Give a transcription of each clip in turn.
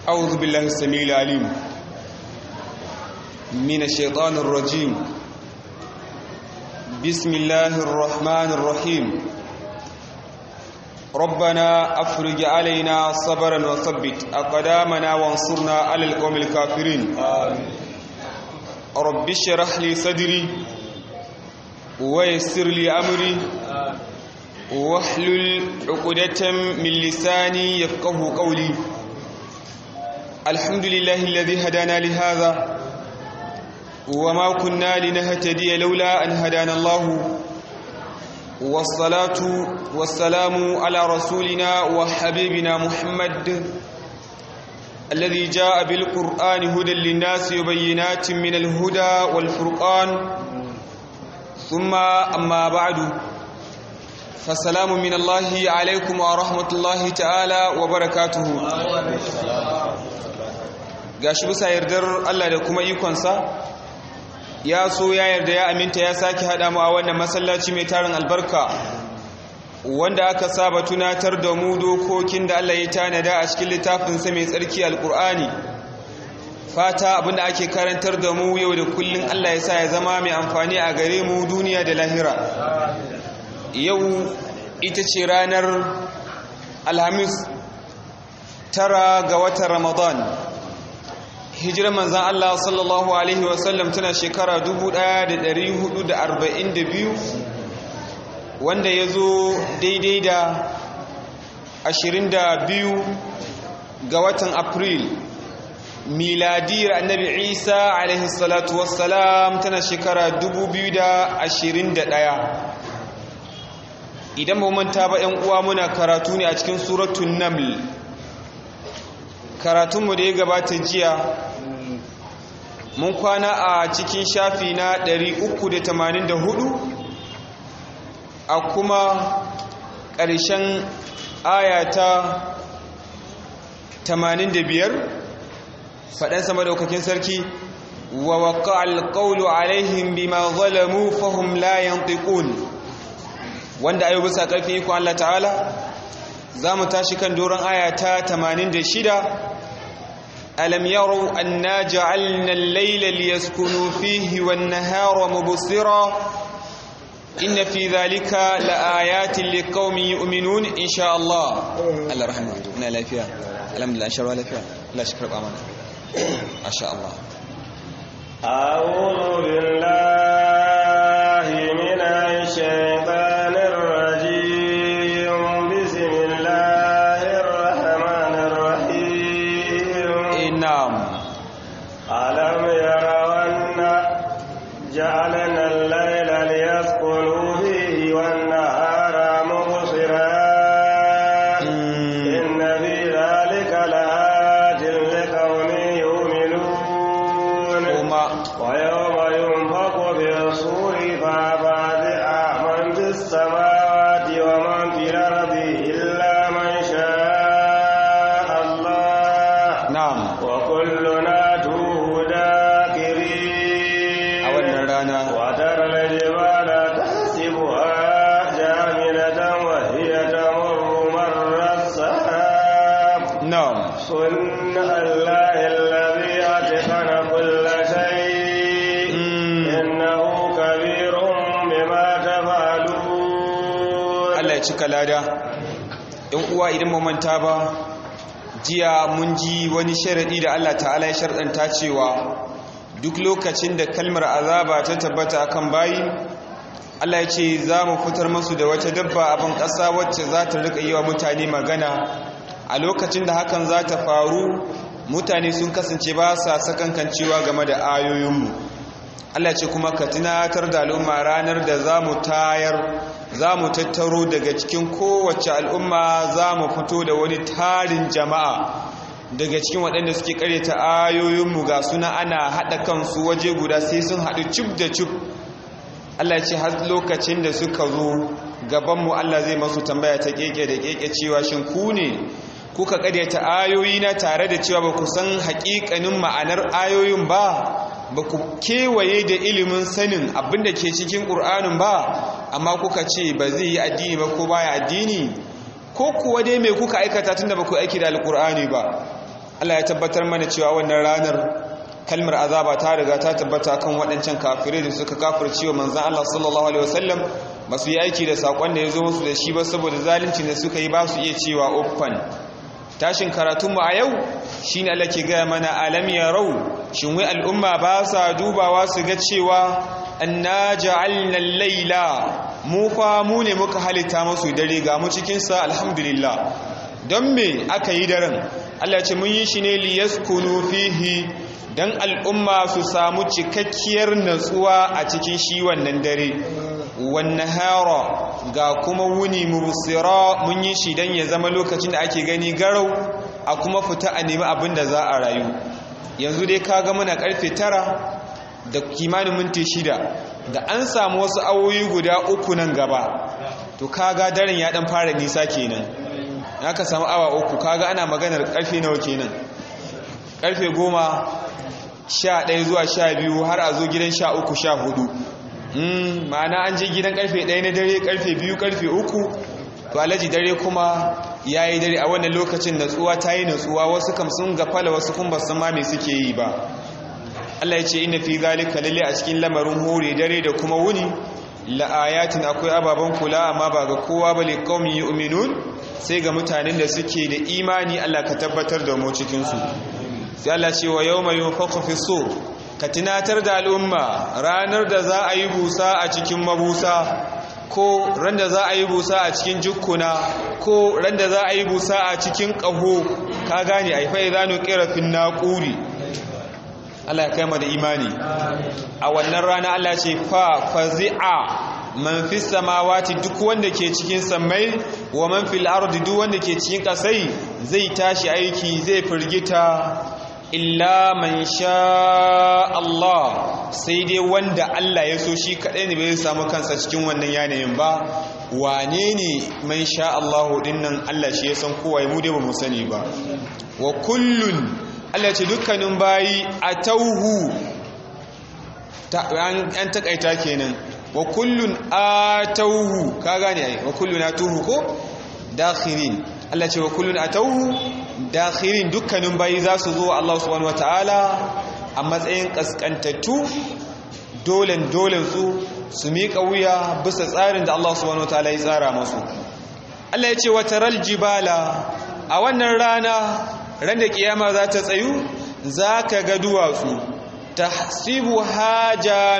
أعوذ بالله السميع العليم من الشيطان الرجيم. بسم الله الرحمن الرحيم. ربنا أفرج علينا صبرا وثبت أقدامنا وانصرنا على القوم الكافرين. رب اشرح لي صدري ويسر لي أمري واحلل عقدة من لساني يفقه قولي. الحمد لله الذي هدانا لهذا وما كنا لنهتدي لولا أن هدانا الله، والصلاة والسلام على رسولنا وحبيبنا محمد الذي جاء بالقرآن هدى للناس وبينات من الهدى والفرقان. ثم أما بعد، فالسلام من الله عليكم ورحمة الله تعالى وبركاته. gashi bisa yardar Allah da kuma ikonsa ya so ya yarda ya aminta ya sake haɗa mu a wannan masallaci mai tarin albarka wanda aka saba tunatar da mu dokokin da Allah ya tanada a cikin littafinsa mai tsarki alkur'ani. Fata abinda ake karantar da mu yau da kullun Allah ya sa ya zama mai amfani a gare mu duniya da lahira. Yau ita ce ranar Alhamis 9 ga watan Ramadan. Hijirar manzan Allah sallallahu Alaihi wasallam tana shekara 1442 wanda ya zo daidai da 22 ga watan Afril. Miladiyar annabi Isa alaihi salatu wassalam tana shekara 2021. Idan ba manta ba 'yan uwa muna karatu ne a cikin suratun Naml. Karatunmu da ya gabata jiya mun kwana a cikin shafi na 384 a kuma ƙarshen ayata 85 faɗan sama daukakin sarki wa waqa'al qawlu alaihim bima zalamu fahum la yantiqun, wanda ayo bisa ƙarfin iko Allah ta'ala za mu tashi kan doron ayata 86. ألم يروا أنا جعلنا الليل ليسكنوا فيه والنهار مبصرا إن في ذلك لآيات لقوم يؤمنون إن شاء الله. الله رحمه الله لا فيها الحمد لله شر ولا فيها لا شكر أمانة ما شاء الله. أعوذ بالله من الشيطان الرجيم. بسم الله الرحمن الرحيم. نعم. ألم يروا أنا جعلنا الليل ليسكنوا فيه والنهار مبصرا إن في ذلك لآيات لقوم يؤمنون. ويوم ينفخ في الصور ففزع من في السماوات ومن في الأرض إلا من شاء الله. نعم. وكلنا توه داكرين. وترى الجبال تحسبها جامدة وهي تمر مر السحاب. نعم. صنع الله الذي أتقن كل شيء إنه كبير بما تفعلون. Allah ya cika lada. ‘Yan uwa idan mu manta ba, jiya mun ji wani sharaɗi da Allah ta'ala ya sharɗanta cewa duk lokacin da kalmar azaba ta tabbata akan bayi, Allah ya ce za mu fitar masu da wata dabba a ban ƙasa wacce za ta riƙa yi wa mutane magana. A lokacin da hakan za ta faru, mutane sun kasance ba sa sakankancewa game da ayoyinmu. Allah ce kuma ka tunatar da al'umma ranar da za mu tattaro daga cikin kowace al'umma, za mu fito da wani tarin jama'a daga cikin waɗanda suke karyata ayoyinmu, ga suna ana haɗa kansu waje guda sai sun haɗu cif da cif. Allah ce har lokacin da suka zo gabanmu Allah zai masu tambaya ta keke da keke cewa shin ku ne kuka karyata ayoyina tare da cewa ba ku san haƙiƙanin ma'anar ayoyin ba ku kewaye da ilimin sanin abinda ke cikin ƙur'anin ba, amma kuka ce ba zai yi addini ba ko baya addini, ko kuwa dai mai kuka aikata tunda ba ku aiki da alƙur'ani ba. Allah ya tabbatar mana cewa wannan ranar kalmar azaba ta riga ta tabbata kan waɗancan kafirai da suka kafirce wa manzon Allah sallallahu alaihi wasallam ba su yi aiki da sakon da ya zo musu da shi ba saboda zalunci da suka yi ba su iya cewa uffan. Tashin karatunmu a yau shine Allah ke gaya mana alam yarau, shin wai al'umma ba sa dubawa su ga cewa anna ja'alna al-laila, mu ne muka halitta musu dare ga mu cikin sa alhamdulillah. Don me aka yi daren? Allah ce mun yi shi ne liyaskunu fihi, dan al'umma su samu cikakkiyar natsuwa a cikin shi wannan dare. Wan nahara, ga kuma wuni mubsira, mun yi shi dan ya zama lokacin da ake gani garau a kuma fita a nemi abin da za a rayu. Yanzu dai kaga muna karfe 9 da kimanin minti 6, da an samu wasu awoyi guda 3 nan gaba, to kaga daren ya dan fara nisa kenan. Aka samu awa 3, kaga ana maganar karfe nawa kenan? Karfe 10, 11 zuwa 12 har a zo gidan 13, 14. Ma'ana an je gidan karfe 1 na dare, karfe 2, karfe 3, to alaji dare kuma yayi dare. A wannan lokacin natsuwa ta yi natsuwa, wasu kam sun gafala, wasu kun ba san ma me suke yi ba. Allah ya ce inna fi zalika lalle a cikin lamarin hore dare da kuma wuni la ayatin, akwai ababan kula, amma ba ga kowa ba, liqaumin yu'minun, sai ga mutanen da suke da imani. Allah ka tabbatar da mu cikin su. Sai Allah ce wa yawma yunfakhu fi sur, ka tunatar da al'umma ranar da za a yi busa a cikin mabusa, ko ran da za a yi busa a cikin jukkuna, ko ran da za a yi busa a cikin ƙaho. Ka gane ai fa idanu qirafin naquri. Allah ya kai mu da imani. A wannan rana Allah ce fazi'a man fis samawati, duk wanda ke cikin sammai, wa man fil ardi, duk wanda ke cikin kasai zai tashi aiki, zai firgita. Illa man sha Allah, sai dai wanda Allah ya so shi kadai ne bai samu kansa cikin wannan yanayin ba. Wane ne man sha Allah dinnan? Allah shi ya san kowa, mu dai ba mu sani ba. Wa kullun, Allah ce dukkanin bayi atauhu, an takaita kenan. Wa kullun atauhu, ka gane ai, wa kullun atuhu ko dakhirin. Allah ce wa kullun atauhu dakhirin, dukkanin bayi za su zo Allah subhanahu wataala a matsayin kaskantattu, dolen su miƙa wuya bisa tsarin da Allah subhanahu wataala ya tsara masu. Allah ya ce wa taral jibala, a wannan rana, ran da kiyama za ta tsayu, za ka ga duwatsu, tahsabuha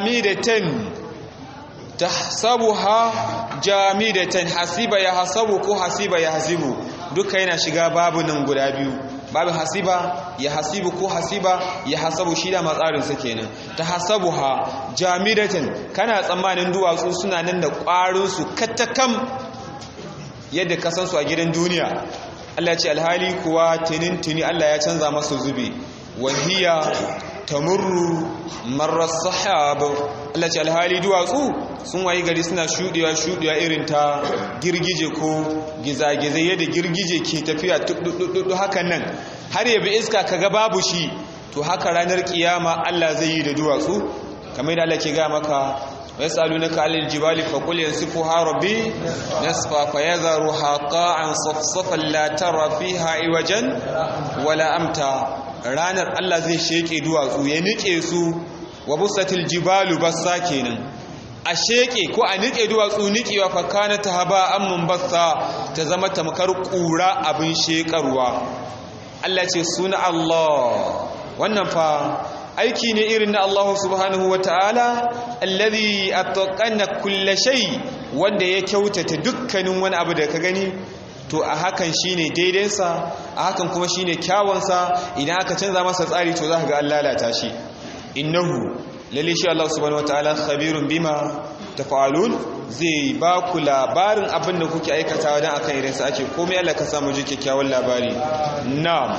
jamidatan, hasiba ya hasabu ko hasiba ya hasibu, duka yana shiga babu nan guda biyu. Babin hasiba ya hasibu ko hasiba ya hasabu, shi da matsarinsa kenan. Tahsabuha jamidatan, kana tsammanin duwatsu suna nan da ƙwarinsu katakam yadda kasansu a gidan duniya. Allah ya ce alhali kuwa tini Allah ya canza masu zube. Wahiya tamurru marar sahab, Allah ce alhali duwatsu sun wayi gari suna shuɗewa irin ta girgije ko gizagizai, yadda girgije ke tafiya tuddudu hakan nan har yabi iska kaga babu shi. To haka ranar kiyama Allah zai yi da duwatsu, kamar da Allah ke ga maka ويسألونك عن الجبال فقل ينسفها ربي نسفا فيذرها قاعا صفصفا لا ترى فيها عوجا ولا أمتا. ranar Allah zai sheke duwatsu ya nike su, wa busatil jibalu bassa kenan, a sheke ko a nike duwatsu nikewa, fa kana tahaba amman bassa, ta zama tamkar kura abin shekarwa. Allah ce suna Allah, wannan fa aiki ne irin na Allah subhanahu wa ta'ala, alladhi atqana kulla shay, wanda ya kyautata dukkanin wani abu da ka gani. To a hakan shine daidainsa, a hakan kuma shine kyawunsa. Idan aka canza masa tsari to za ka ga an lalata shi. Innahu, lalle shi Allah subhanahu wa ta'ala khabirun bima tafa'alun, zai ba ku labarin abin da kuke aikatawa dan akan irinsa ake komai. Allah ka samu ji kyakkyawan labari. Na'am.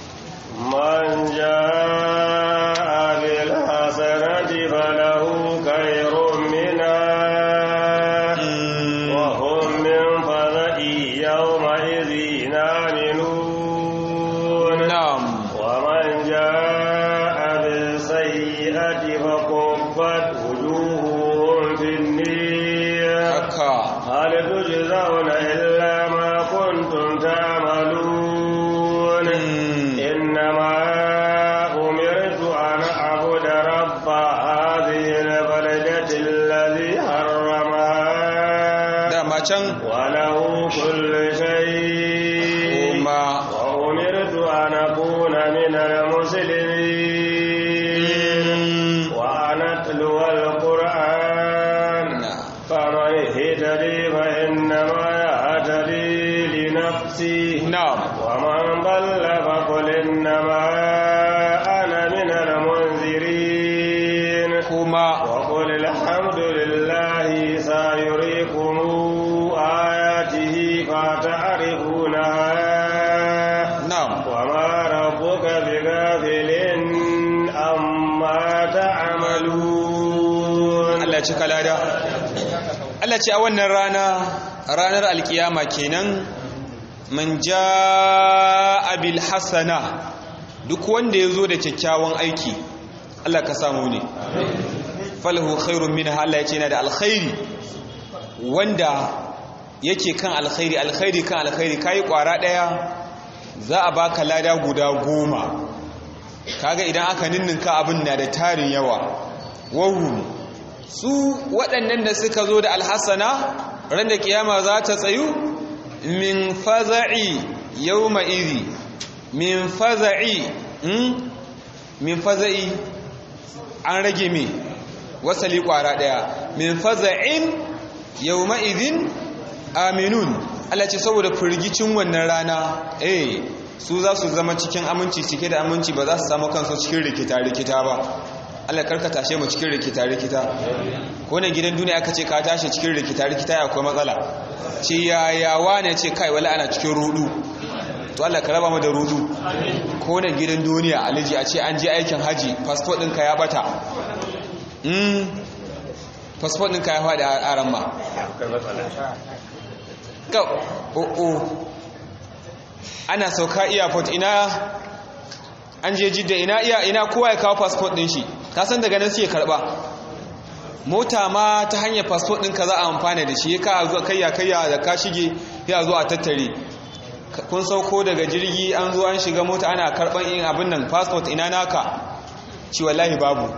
Man jaa bil hasanati falahu khayrun minha wa hum min fadhi yawma idhin aminun. Na'am. Wa man jaa bis sayyi'ati fakuffat wujuhuhum fin nar. Hal tujzauna illa ma kuntum ta'malun. Inna Allah cika lada. Allah ce a wannan ranar alkiyama kenan, man jaa bil hasana, duk wanda yazo da kyakkyawan aiki, Allah ka samu ne, falahu khairun minha, Allah ya ce yana da alkhairi, wanda yake kan alkhairi kan alkhairi, kai kwara daya za a baka lada guda 10. kaga idan aka ninninka abin na da tarin yawa. wahum su waɗannan da suka zo da alhassana ran da kiyama za ta tsayu, min faza'i yawma idhi, min faza'i an rage me wasali kwara daya, min faza'in yawma idhin aminun. Allah ce saboda firgicin wannan rana su za su zama cikin aminci, cike da aminci, ba za su samu kansu cikin rikita ba. Allah karka tashe mu cikin rikita ko ne gidan duniya aka ce ka tashi cikin rikita akwai matsala. ce yayawa ne ce kai wala ana cikin rudu, to Allah ka raba mu da rudu. ko ne gidan duniya aliji a ce an je aikin haji, passport ɗinka ya bata, passport ɗinka ya faɗi a aran ma ana sauka airport, ina an je jidda, ina kowa ya kawo passport ɗin shi, ka san daga nan sai ya karba. mota ma ta hanyar passport ɗinka za a amfana da shi, ka zuwa kayya da ka shige ya zo a tattare. kun sauko daga jirgi an zo an shiga mota ana karban yin abin nan, passport ina naka, ci wallahi babu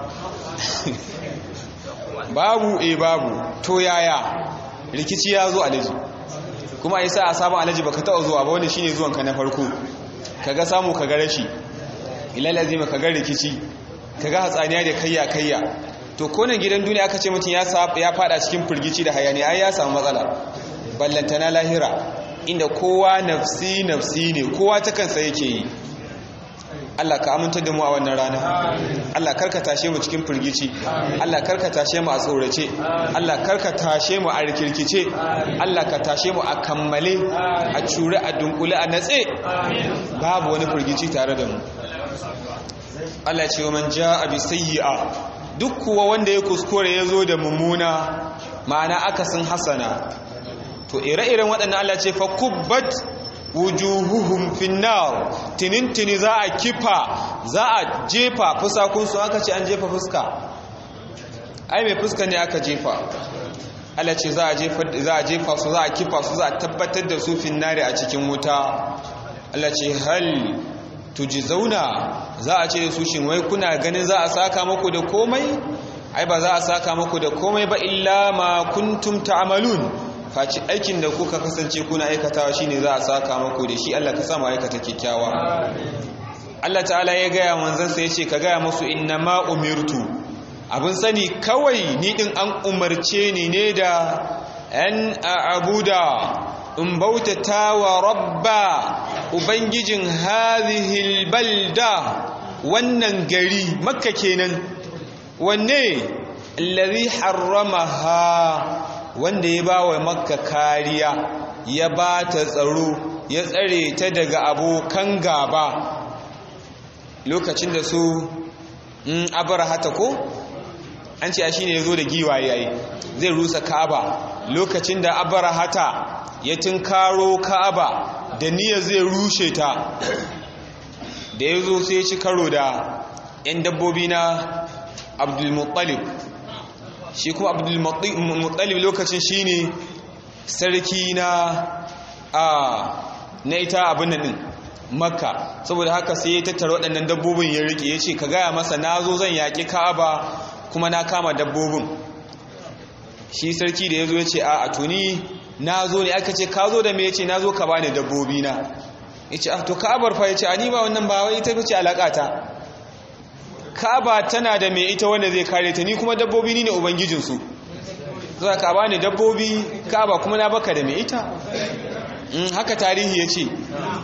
babu. to yaya rikici ya zo alaji, kuma a yi sa a sabon alaji baka taɓa zuwa ba, wanda shine zuwanka na farko, kaga samu kaga rashi, ilal azima kaga rikici, kaga hatsaniya da kayya. to konan gidan duniya aka ce mutum ya fada cikin firgici da hayani, ai ya samu matsala. ballantana lahira inda kowa nafsi ne, kowa ta kansa yake yi. Allah ka aminta da mu a wannan rana. Allah karka tashe mu cikin firgici, Allah karka tashe mu a tsorace, Allah karka tashe mu a rikirkice, Allah ka tashe mu a kammale, a cure, a dunkule, a natse, babu wani firgici tare da mu. Allah ce wa man jaa bi sayyi'a, duk kuwa wanda ya kuskure ya zo da mummuna, ma'ana akasin hasana, to ire-iren waɗannan Allah ce fa kubbat wujuhuhum finnar, tinintini za a kifa, za a jefa fusakunsu. aka ce an jefa fuska, ai mai fuska ne aka jefa. Allah ce za a jefa su, za a kifa su, za a tabbatar da su finnari a cikin wuta. Allah ce hal tujzauna, za a ce da su shin wai kuna ganin za a saka muku da komai? ai ba za a saka muku da komai ba, illa ma kuntum ta'malun, faci aikin da kuka kasance kuna aikatawa shine za a saka muku da shi. Allah ka samu aikata kyakkyawa. Allah ta'ala ya gaya manzansa, ya ce ka gaya musu innama umirtu, abin sani kawai ni din an umarce ni ne da an a'buda, in bautata wa rabba, ubangijin hadhihi balda, wannan gari Makka kenan. wanne allazi harramaha, wanda ya ba wa Makka kariya, ya ba ta tsaro, ya tsare ta daga abokan gaba. lokacin da su abarahata ko an ce shi ne ya zo da giwaye yayi zai rusa Ka'aba. lokacin da abarahata ya tunkaro Ka'aba da niyyar zai rushe ta, da ya zo sai ya ci karo da 'yan dabbobi na Abdul Muttalib. shi kuma Abdul Muttalib lokacin shi ne sarki na ita abin nan din Makka. saboda haka sai ya tattara waɗannan dabbobin ya rike, ya ce ka gaya masa na zo zan yaƙi Ka'aba kuma na kama dabbobin. shi sarki da ya zo ya ce a tuni na zo ne. aka ce ka zo da me? ya ce na zo ka bani dabbobi na. ya ce to Ka'abar fa? ya ce ni ba wannan ba wai ita ce alaƙata. Ka'aba tana da me ita wanda zai kare ta, ni kuma dabbobi ni ne ubangijinsu. za ka bani dabbobi, Ka'aba kuma na baka da me ita. haka tarihi ya ce.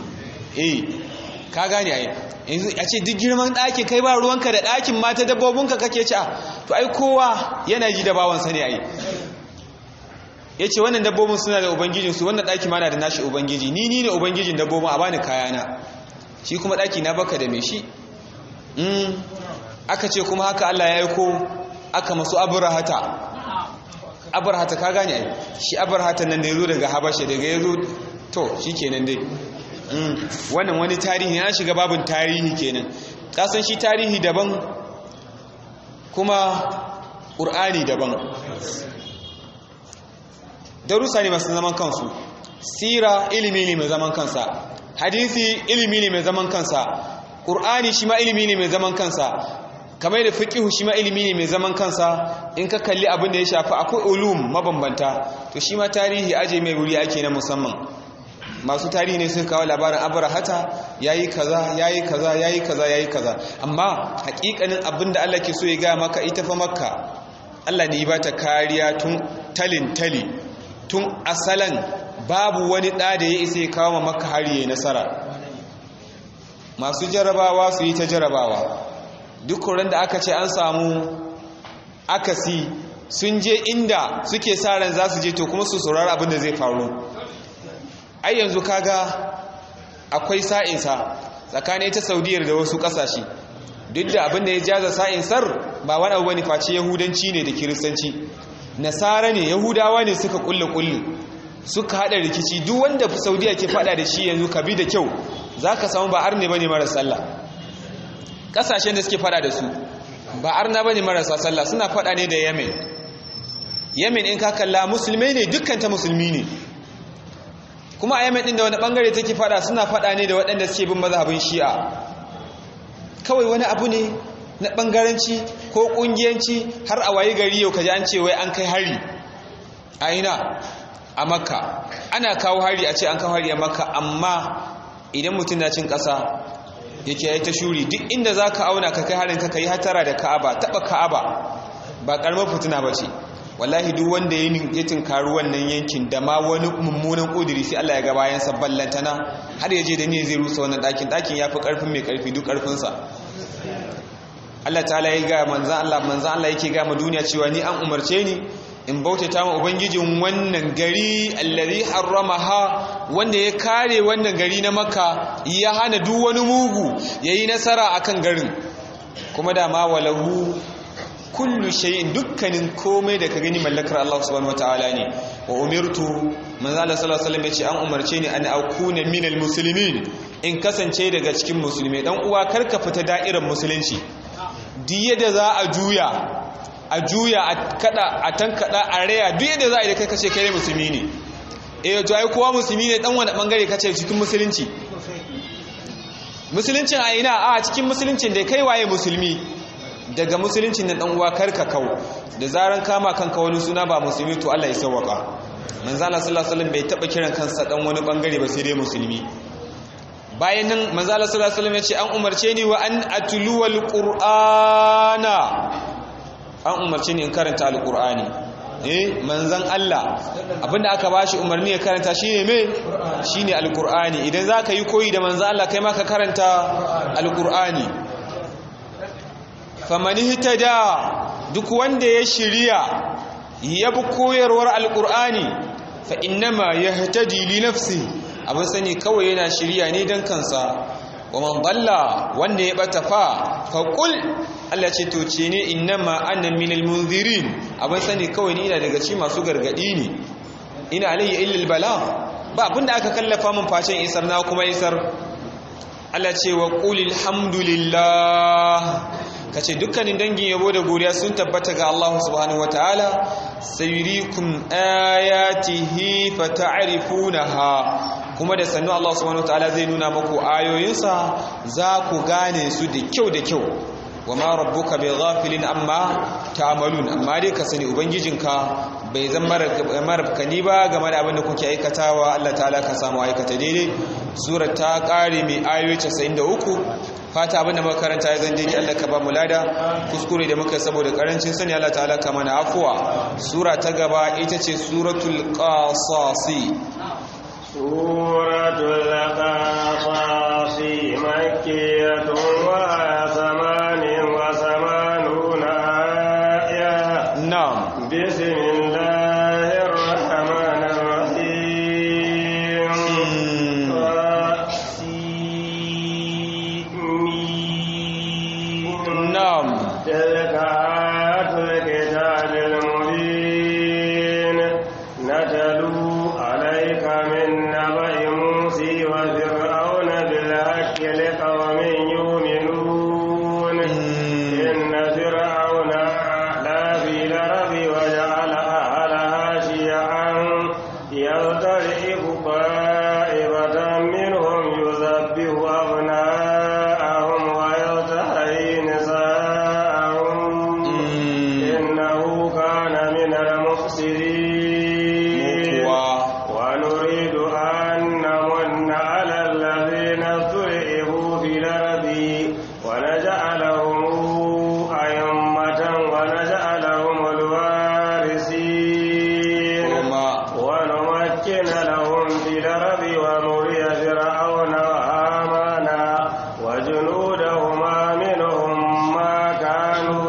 ka gane ai, yanzu a ce duk girman ɗaki kai ba ruwanka da ɗakin mata dabbobinka kake ci. to ai kowa yana ji da bawansa ne ai. ya ce wannan dabbobin suna da ubangijinsu, wannan ɗaki ma na da nashi ubangiji, ni ne ubangijin dabbobin, a bani kayana. shi kuma ɗaki na baka da me shi. aka ce kuma haka Allah ya aiko aka masu aburahata, abarhata ka gane ai shi abarhata nan da yazo daga habasha daga yazo to shikenan dai wannan wani tarihi ya shiga babin tarihi kenan kasan shi tarihi daban kuma qur'ani daban darussa ne masu zaman kansu sira ilimi ne mai zaman kansa hadisi ilimi ne mai zaman kansa qur'ani shi ma ilimi ne mai zaman kansa kamar da fiqhu shi ma ilimi ne mai zaman kansa in ka kalli abin da ya shafi akwai ulum mabambanta to shi ma tarihi aje mai wuri ake na musamman masu tarihi ne suka kawo labarin abrahata yayi kaza yayi kaza yayi kaza yayi kaza amma hakikanin abin da Allah ke so ya ga maka ita fa makka Allah ne ya bata kariya tun tali tun asalan babu wani da ya isa ya kawo makka hari yayin nasara masu jarabawa su yi ta jarabawa duk ran da aka ce an samu akasi sun je inda suke sa ran za su je to kuma su saurari abin da zai faru ai yanzu kaga akwai sa'insa tsakanin ta Saudiyar da wasu kasashe duk da abin da ya jaza sa'insar ba wani abu bane face yahudanci ne da kiristanci nasara ne yahudawa ne suka kulle suka hada rikici duk wanda Saudiya ke fada da shi yanzu ka bi da kyau zaka samu ba arne bane marasa sallah kasashen da suke fada da su ba arna bane marasa sallah suna fada ne da Yemen in ka kalla musulmai ne dukkan ta musulmi ne kuma a Yemen din da wani bangare take fada suna fada ne da waɗanda suke bin mazhabin Shi'a kawai wani abu ne na bangaranci ko kungiyanci har a wayi gari yau kaji an ce wai an kai hari a ina a Makka ana kawo hari a ce an kawo hari a Makka amma idan mutum na cin ƙasa yake yayi ta shuri duk inda zaka auna ka kai harin ka kai hatara da Ka'aba taba Ka'aba ba karamar fitina bace wallahi duk wanda ya tinkaru wannan yankin da ma wani mummunan kudiri sai Allah ya ga bayan sa ballantana har yaje da ne zai rusa wannan dakin yafi karfin mai karfi duk karfin sa Allah ta'ala ya ga manzon Allah yake ga ma duniya cewa ni an umarce ni in bautata ma ubangijin wannan gari allazi harramaha wanda ya kare wannan gari na Makka ya hana duk wani mugu yayi nasara akan garin kuma da ma walahu kullu shay'in dukkanin komai da ka gani mallakar Allah subhanahu wataala ne wa umirtu manzo Allah sallallahu alaihi wasallam yace an umarce ni an akuna minal muslimin in kasance daga cikin musulmai dan uwa karka fita da'irar musulunci diye da za a juya a kada a tankada a raya duk yadda za a yi da kai kace kai musulmi ne to ai kowa musulmi ne dan wani bangare kace cikin musulunci musuluncin a ina a cikin musuluncin da kai waye musulmi daga musuluncin nan dan uwa karka kau da zaran kama kanka wani suna ba musulmi to Allah ya sauwaka manzo Allah sallallahu alaihi wasallam bai taba kiran kansa dan wani bangare ba sai dai musulmi bayan nan manzo Allah sallallahu alaihi wasallam ya ce an umarce ni wa an atluwal qur'ana an umarce ni in karanta alqur'ani manzon Allah abinda aka bashi umarni ya karanta shine me shine alqur'ani idan zaka yi koyi da manzon Allah kai ma ka karanta alqur'ani famani hitada duk wanda ya shirya ya bi koyarwar alqur'ani fa innama yahtadi li nafsi abin sani kawai yana shirya ne dan kansa wa man dalla wanda ya bata fa qul Allah ce to ce ne innama ana minal munzirin abin sani kawai ni ina daga cikin masu gargadi ne ina alayya illal bala ba abinda aka kallafa min facen isar na kuma isar Allah ce wa qulil hamdulillah kace dukkanin dangin yabo da godiya sun tabbata ga Allah subhanahu wataala sayurikum ayatihi fata'rifunaha kuma da sannu Allah subhanahu wataala zai nuna muku ayoyinsa za ku gane su da kyau wa ma rabbuka bighafilin amma ta'malun amma dai ka sani ubangijinka bai zama marabkani ba game da abin da kuke aikatawa Allah ta'ala ka samu aikata daidai surar ta kare mai ayoyi 93 fata abin da muka karanta ya zanje Allah ka ba mu lada kuskure da muka saboda karancin sani Allah ta'ala ka mana afwa sura ta gaba ita ce suratul qasasi suratul qasasi makkiyatun wa بسم الله الرحمن الرحيم نعم تلك آيات الكتاب المبين الأرض ونجعلهم أئمة ونجعلهم الوارثين ونمكن لهم في الأرض ونري فرعون وهامان وجنودهما منهم ما كانوا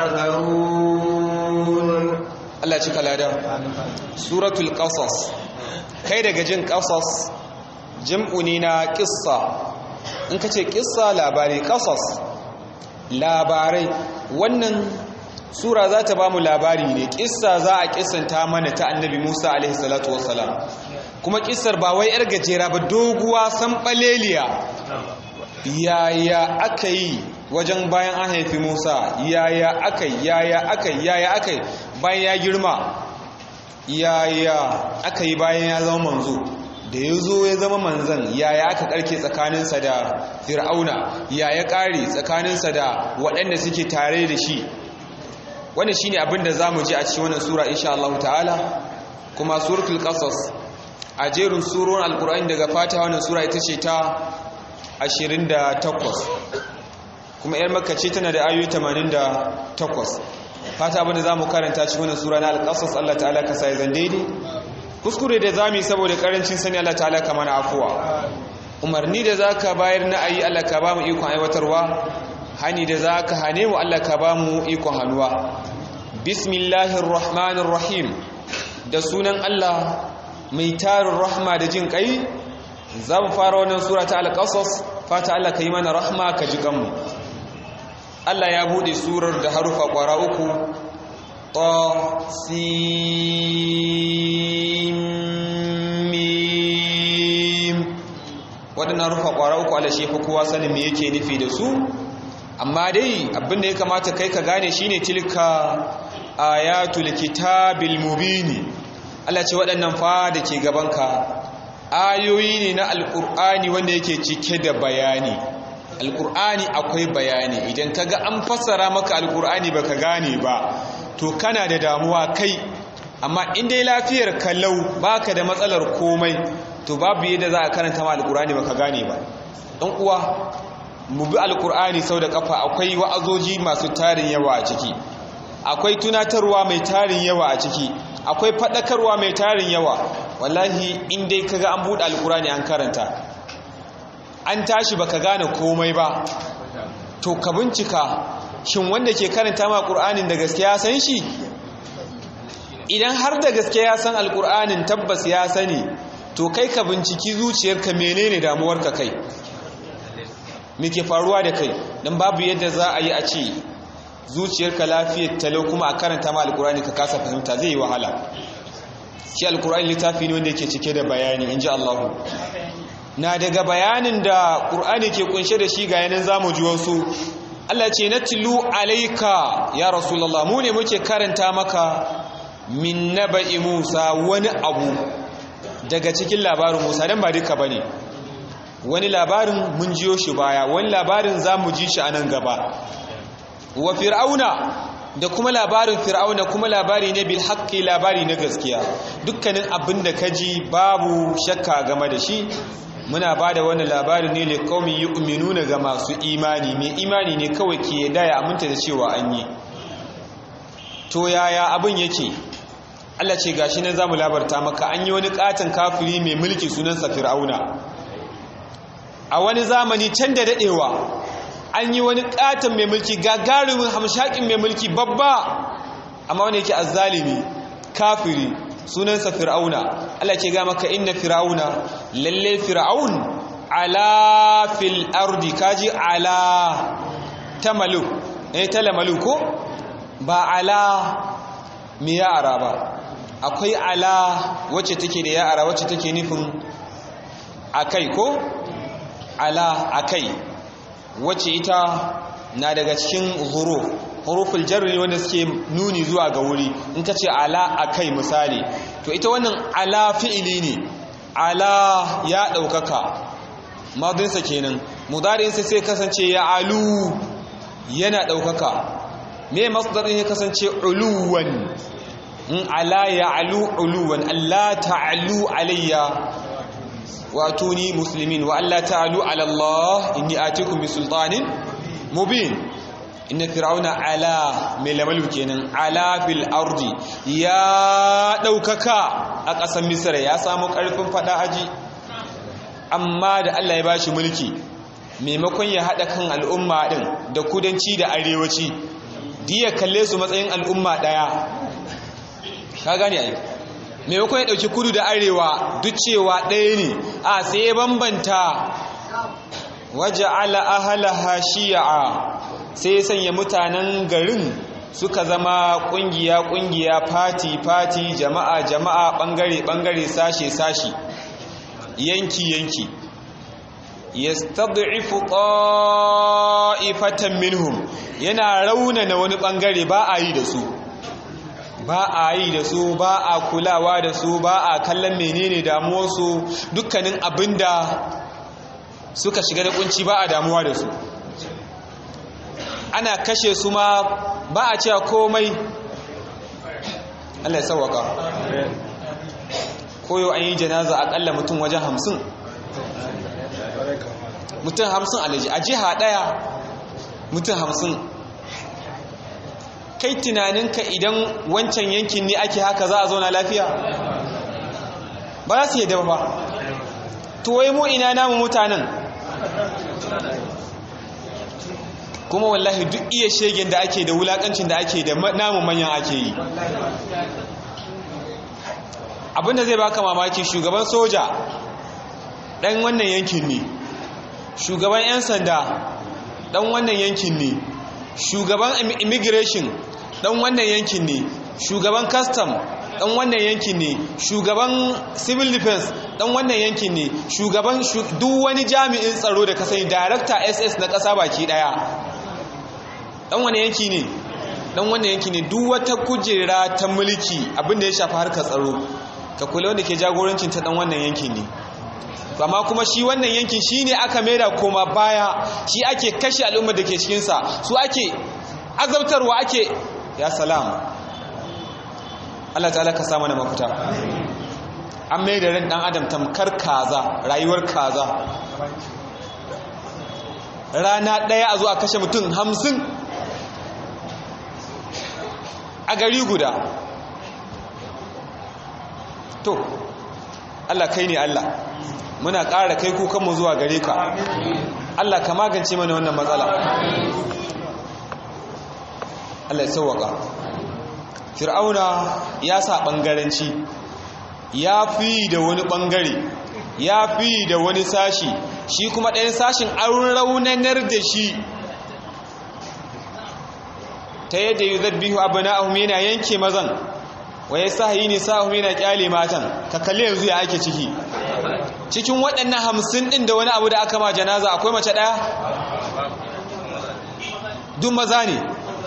يحذرون. Allah cika lada. Suratul Qasas, kai daga jin Qasas jam'u ne na qissa. In kace qissa labari, qasas labarai. Wannan sura za ta ba mu labari ne, qissa za a kissanta mana ta annabi Musa alaihi salatu wassalam. Kuma kissar ba wai yar gajera ba, doguwa sanbaleliya. Yaya aka yi wajen bayan an haifi Musa, yaya aka yi bayan ya girma, yaya aka yi bayan ya zama manzo, da ya zo ya zama manzan, yaya aka karke tsakaninsa da fir'auna, yaya kare tsakaninsa da waɗanda suke tare da shi. Wannan shine abin da zamu ji a cikin wannan sura insha Allah ta'ala. Kuma suratul qasas a jerin surorin alqur'ani daga fatiha, wannan sura ita ce ta 28, kuma yar makka ce, tana da ayoyi 88. fata abinda za mu karanta cikin wannan sura na al-qasas Allah ta'ala ka sai zan daidai, kuskure da zamu yi saboda karancin sani Allah ta'ala ka mana afuwa. Umarni da zaka bayar na ayi Allah ka ba mu ikon aiwatarwa, hani da zaka hane mu Allah ka ba mu ikon hanuwa. Bismillahir rahmanir rahim, da sunan Allah mai tarin rahma da jin kai za mu fara wannan sura ta al-qasas. Fata Allah ka yi mana rahma ka ji kanmu. Allah ya bude surar da harufa kwara uku, ta sin mim. Waɗannan harufa kwara uku Allah shi fa kowa sanin me yake nufi da su, amma dai abinda ya kamata kai ka gane shine tilka ayatul kitabil mubini. Allah ce waɗannan fa da ke gabanka ayoyi ne na alƙur'ani wanda yake cike da bayani. Alƙur'ani akwai bayani. Idan ka ga an fassara maka alƙur'ani baka gane ba, to kana da damuwa kai. Amma in dai lafiyar kalau baka da matsalar komai, to babu yadda za a karanta ma alƙur'ani baka gane ba. ɗan uwa, mu bi alƙur'ani sau da ƙafa. Akwai wa'azoji masu tarin yawa a ciki, akwai tunatarwa mai tarin yawa a ciki, akwai faɗakarwa mai tarin yawa. Wallahi in dai kaga an buɗe alƙur'ani an karanta, an tashi baka gane komai ba, to ka bincika shin wanda ke karanta ma ƙur'anin da gaske ya san shi? Idan har da gaske ya san alƙur'anin, tabbas ya sani, to kai ka binciki zuciyarka, menene damuwarka kai, me ke faruwa da kai. Dan babu yadda za a yi a ce zuciyarka lafiyar talau kuma a karanta ma alƙur'ani ka kasa fahimta, zai yi wahala. Shi alƙur'ani littafi ne wanda yake cike da bayani, in ji Allah. Na daga bayanin da ƙur'ani ke kunshe da shi ga yanin zamu ji wasu. Allah ce natlu alayka ya rasulullah, mu ne muke karanta maka min naba'i Musa, wani abu daga cikin labarin Musa, dan ba duka bane. Wani labarin mun jiyo shi baya, wani labarin zamu ji shi a nan gaba. Wa fir'auna, da kuma labarin fir'auna, kuma labari ne bil haqqi, labari na gaskiya. Dukkanin abin da kaji babu shakka game da shi. Muna ba da wannan labarin ne le qaumi yu'minuna, ga masu imani. Mai imani ne kawai ke yadda ya aminta da cewa an yi. To yaya abin yake? Allah ce gashi nan zamu labarta maka. An yi wani katon kafiri mai mulki sunansa fir'auna. A wani zamani can da dadewa, an yi wani katon mai mulki, gagarumin hamshakin mai mulki babba, amma wani yake azzalimi kafiri, sunansa fir'auna. Allah ce ga maka inna fir'auna, lalle fir'aun, ala fil ardi, kaji ala tamalu, talamalu ko ba ala mi ya'ara ba. Akwai ala wacce take da ya'ara, wacce take nufin akai ko ala akai, wacce ita na daga cikin huruful jarri wanda suke nuni zuwa ga wuri. In ka ce ala akai misali, to ita wannan ala fi'ili ne. Ala ya ɗaukaka, madinsa kenan. Mudarinsa sai kasance ya alu, yana ɗaukaka. Me masdarin ya kasance uluwan. In ala ya alu uluwan, Allah ta'alu alayya, wa atuni muslimin wa alla ta'alu ala Allah inni atikum bi sultanin mubin inna fir'auna ala mai lamalu kenan ala fil ardi ya daukaka a ƙasar misra ya samu ƙarfin fada aji amma da Allah ya bashi mulki maimakon ya hada kan al'umma din da kudanci da arewaci diya kalle su matsayin al'umma daya ka gane ai maimakon ya dauki kudu da arewa duk cewa ɗaya ne a sai ya bambanta waja'ala ahlaha shi'a sai ya sanya mutanen garin suka zama kungiya fati jama'a bangare sashe yanki yastad'ifu qa'ifatan minhum yana raunana wani bangare ba a yi da su ba a kulawa da su ba a kallon menene damuwarsu dukkanin abinda suka shiga da kunci ba a damuwa da su ana kashe su ma ba a cewa komai. Allah ya sauwaka koyo an yi janaza akalla mutum wajen 50 mutum 50 alaji a jiha daya mutum 50 kai tunaninka idan wancan yankin ne ake haka za a zauna lafiya ba za su yi daba ba to wai mu ina namu mutanen kuma wallahi duk iya shegen da ake da wulakancin da ake da namun manyan ake yi. Abinda zai baka mamaki shugaban soja dan wannan yankin ne, shugaban 'yan sanda dan wannan yankin ne, shugaban immigration dan wannan yankin ne, shugaban custom dan wannan yankin ne, shugaban civil defense dan wannan yankin ne, shugaban duk wani jami'in tsaro da ka sani, director SS na kasa baki daya dan wannan yanki ne, dan wannan yanki ne. Duk wata kujera ta mulki abinda ya shafi harkar tsaro ka kula wanda ke jagorancin ta dan wannan yankin ne. Amma kuma shi wannan yankin shine aka maida koma baya, shi ake kashe al'ummar da ke cikin sa, su ake azabtarwa, ake ya salam. Allah ta'ala ka sa mana mafita. An maida ran dan adam tamkar kaza, rayuwar kaza. Rana daya a zo a kashe mutum 50 a gari guda. To Allah kai ne Allah, muna ƙara kai kukanmu zuwa gare ka. Allah ka magance mana wannan matsala. Allah ya sauwaka. Fir'auna ya sa ɓangaranci, ya fi da wani ɓangare, ya fi da wani sashi, shi kuma ɗayan sashin an raunanar da shi ta yadda yi zabbihu abu na'ahum yana yanke mazan, wa ya sa yi nisa'ahum yana kyale matan. Ka kalli yanzu ya ake ciki. Cikin waɗannan 50 ɗin da wani abu da aka ma janaza akwai mace ɗaya? Duk maza ne.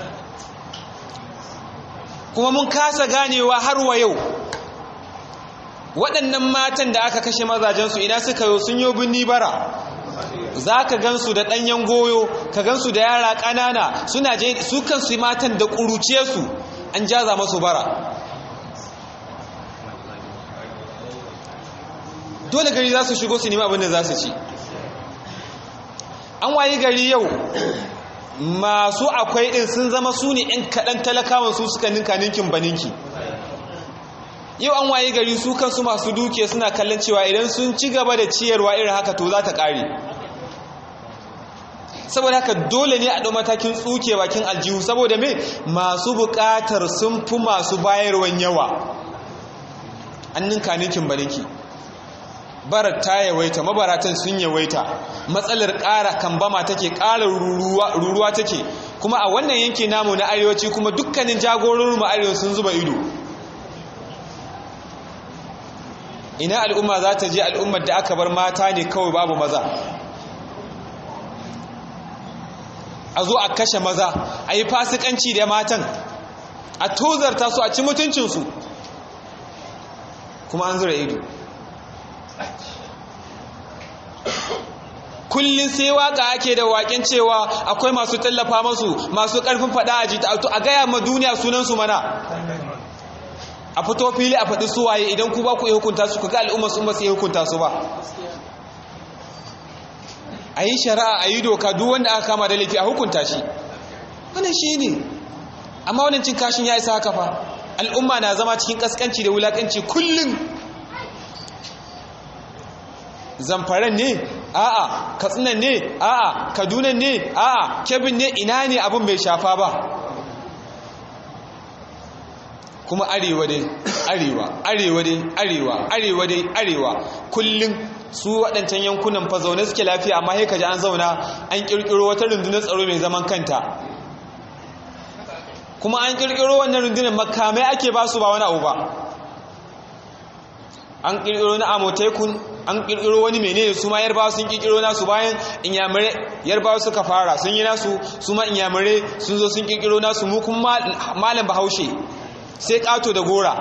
Kuma mun kasa ganewa har wa yau waɗannan matan da aka kashe mazajensu ina suka yo, sun yi binni bara. Za ka gansu da ɗanyen goyo, ka gansu da yara ƙanana, suna je su kansu matan da ƙuruce su an jaza masu bara. Dole gari za su shigo su nemi abin da za su ci. An wayi gari yau masu akwai ɗin sun zama su ne ‘yan kaɗan talakawan su suka ninka ninkin baninki. Yau an wayi gari su kansu masu duke suna kallon cewa idan sun ci gaba da ciyarwa irin haka to za ta ƙare. Saboda haka dole ne a ɗau matakin tsuke bakin aljihu, saboda me masu buƙatar sun fi masu bayarwan yawa. An ninka ninkin baninki. Barar ta yawaita, mabaratan sun yawaita, matsalar ƙara kambama take, ƙara ruruwa take. Kuma a wannan yanki namu na arewaci kuma dukkanin jagororin mu arewa sun zuba ido. Ina al'umma za ta je, al'ummar da aka bar mata ne kawai babu maza? A zo a kashe maza, a yi fasikanci da matan, a tozarta su, a ci mutuncinsu, kuma an zura ido. Kullum sai waka ake da waken cewa akwai masu tallafa masu, masu karfin fada a jita, a gaya ma duniya sunansu mana. a fito fili a faɗi suwaye idan ku ba ku iya hukunta su ku ga al'ummar su ba su iya hukunta su ba. A yi shari'a, a yi doka, duk wanda aka kama da laifi a hukunta shi, wannan shi ne. Amma wannan cin kashin ya isa haka fa, al'umma na zama cikin kaskanci da wulakanci kullum. Zamfaran ne, a'a Katsinan ne, a'a Kaduna ne, a'a Kebbi ne, ina ne abin bai shafa ba. Kuma arewa dai arewa kullum su waɗancan yankunan fa zaune suke lafiya, amma sai kaji an zauna an ƙirƙiro wata rundunar tsaro mai zaman kanta, kuma an ƙirƙiro wannan rundunar makamai ake ba su ba wani abu ba. An ƙirƙiro na amotekun, an ƙirƙiro wani menene, su ma yarbawa sun ƙirƙiro nasu, bayan inyamurai yarbawa suka fara sun yi nasu, su ma inyamurai sun zo sun ƙirƙiro nasu, mu kuma malam bahaushe sai ƙato da gora.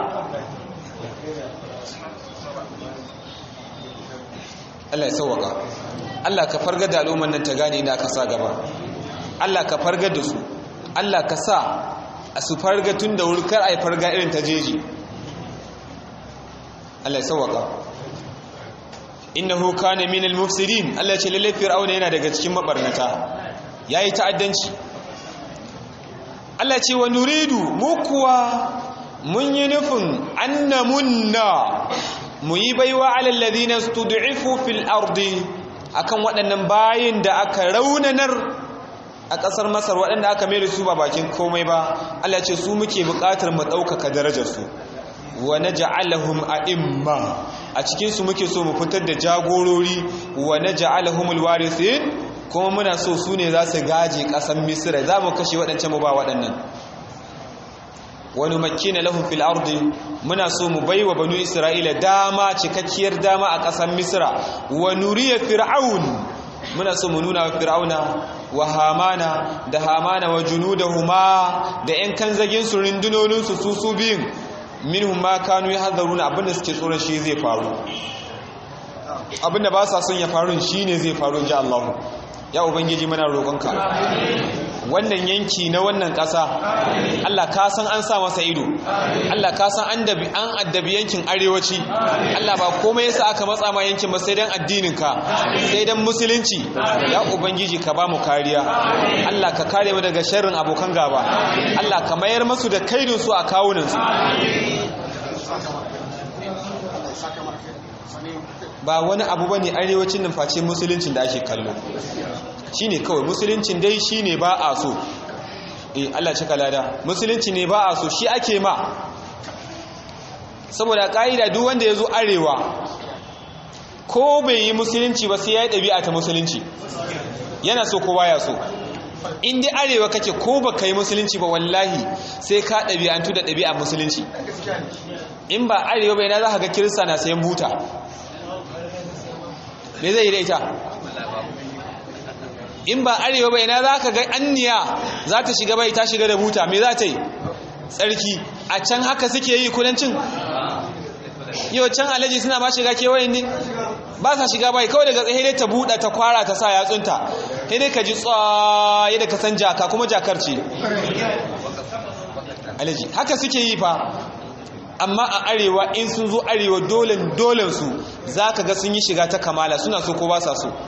Allah ya sauwaka. Allah ka fargar da al'umman nan ta gane ina ka sa gaba. Allah ka fargar da su. Allah ka sa a su farga tun da wuri, kar a yi farga irin ta jeji. Allah ya sauwaka. Innahu kana minal mufsidin. Allah ya ce lalle Fir'auna yana daga cikin mabarnata. Yayi ta'addanci. Allah ya ce wa nuridu, mu kuwa mun yi nufin annamunna, mu yi baiwa alal ladina stud'ifu fil ardi, akan waɗannan bayin da aka raunanar a ƙasar Masar, waɗanda aka mai da su ba bakin komai ba. Allah ce su muke buƙatar mu ɗaukaka darajarsu, wa naj'alahum a'imma, a cikin su muke so mu fitar da jagorori, wa naj'alahumul warithin, kuma muna so su ne za su gaje ƙasar Misra, za mu kashe waɗancan mu ba waɗannan. Wani makina lahum fil ardi, muna so mu baiwa banu Isra'ila dama, cikakkiyar dama a ƙasar Misra. Wa nuriya fir'aun, muna so mu nuna wa fir'auna wa hamana da hamana wa junudahuma da ƴan kanzagin su, rundunonin su su biyun, minhum ma kanu yahdharuna, abinda suke tsoron shi zai faru, abinda ba sa son ya faru shine zai faru, ji Allah. Ya ubangiji muna roƙonka wannan yanki na wannan ƙasa, Allah ka san an sa masa ido, Allah ka san an addabi yankin arewaci, Allah ba komai yasa aka matsa ma yankin ba sai dan addininka, sai dan musulunci. Ya ubangiji ka ba mu kariya, Allah ka kare mu daga sharrin abokan gaba, Allah ka mayar masu da kaidin su a kawunan su. Ba wani abu bane arewacin nan face musuluncin da ake kallo, shine kawai musuluncin dai shine ba a so. Allah cika lada, musulunci ne ba a so, shi ake ma. Saboda ka'ida duk wanda ya zo arewa ko bai yi musulunci ba sai ya yi ɗabi'a ta musulunci, yana so ko baya so. In dai arewa kake ko baka yi musulunci ba, wallahi sai ka ɗabi'antu da ɗabi'a musulunci. In ba arewa bai na za ka ga kirista na sayan buta, me zai yi da ita? In ba arewa bai na za ka ga anniya za ta shiga bai, ta shiga da buta, me za ta yi? Tsarki. A can haka suke yi kudancin? Yau can alaji suna ba shiga kewayen ne? Ba sa shiga bai, kawai daga tsaye ta buɗa ta kwara ta sa yatsunta, sai dai ka ji tsaye da ka san jaka, kuma jakar ce alaji. Haka suke yi fa. Amma a arewa in sun zo arewa dolen su za ka ga sun yi shiga ta kamala, suna so ko ba sa so.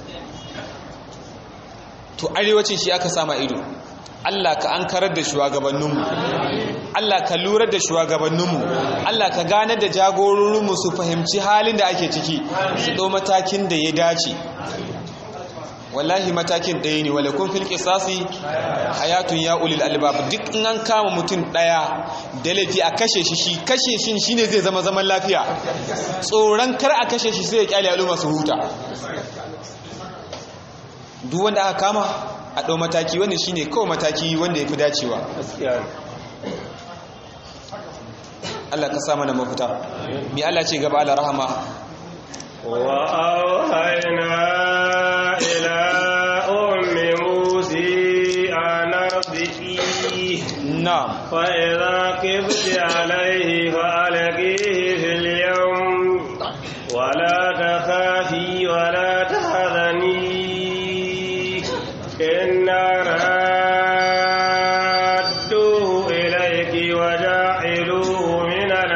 To arewacin shi aka sama ido. Allah ka ankarar da shugabanninmu, Allah ka lurar da shugabanninmu, Allah ka ganar da jagororinmu su fahimci halin da ake ciki, su ɗau matakin da ya dace. Wallahi matakin ɗaya ne, walakun fil qisasi hayatun ya ulil albab. Duk in an kama mutum ɗaya da laifi a kashe shi, kashe shi shine zai zama zaman lafiya. Tsoron kar a kashe shi sai ya kyale al'umma su huta. Duk wanda aka kama a ɗau mataki, wannan shine kawai mataki wanda ya fi dacewa. Allah ka sa mana mafita. Mi Allah ce gaba ala rahama. Wa auhayna ila ummi Musa an ardihi. Na'am. Fa idha kibti alayhi fa alqihi fil yawm wa la takhafi wa la tahzani inna radduhu ilayki wa ja'iluhu min al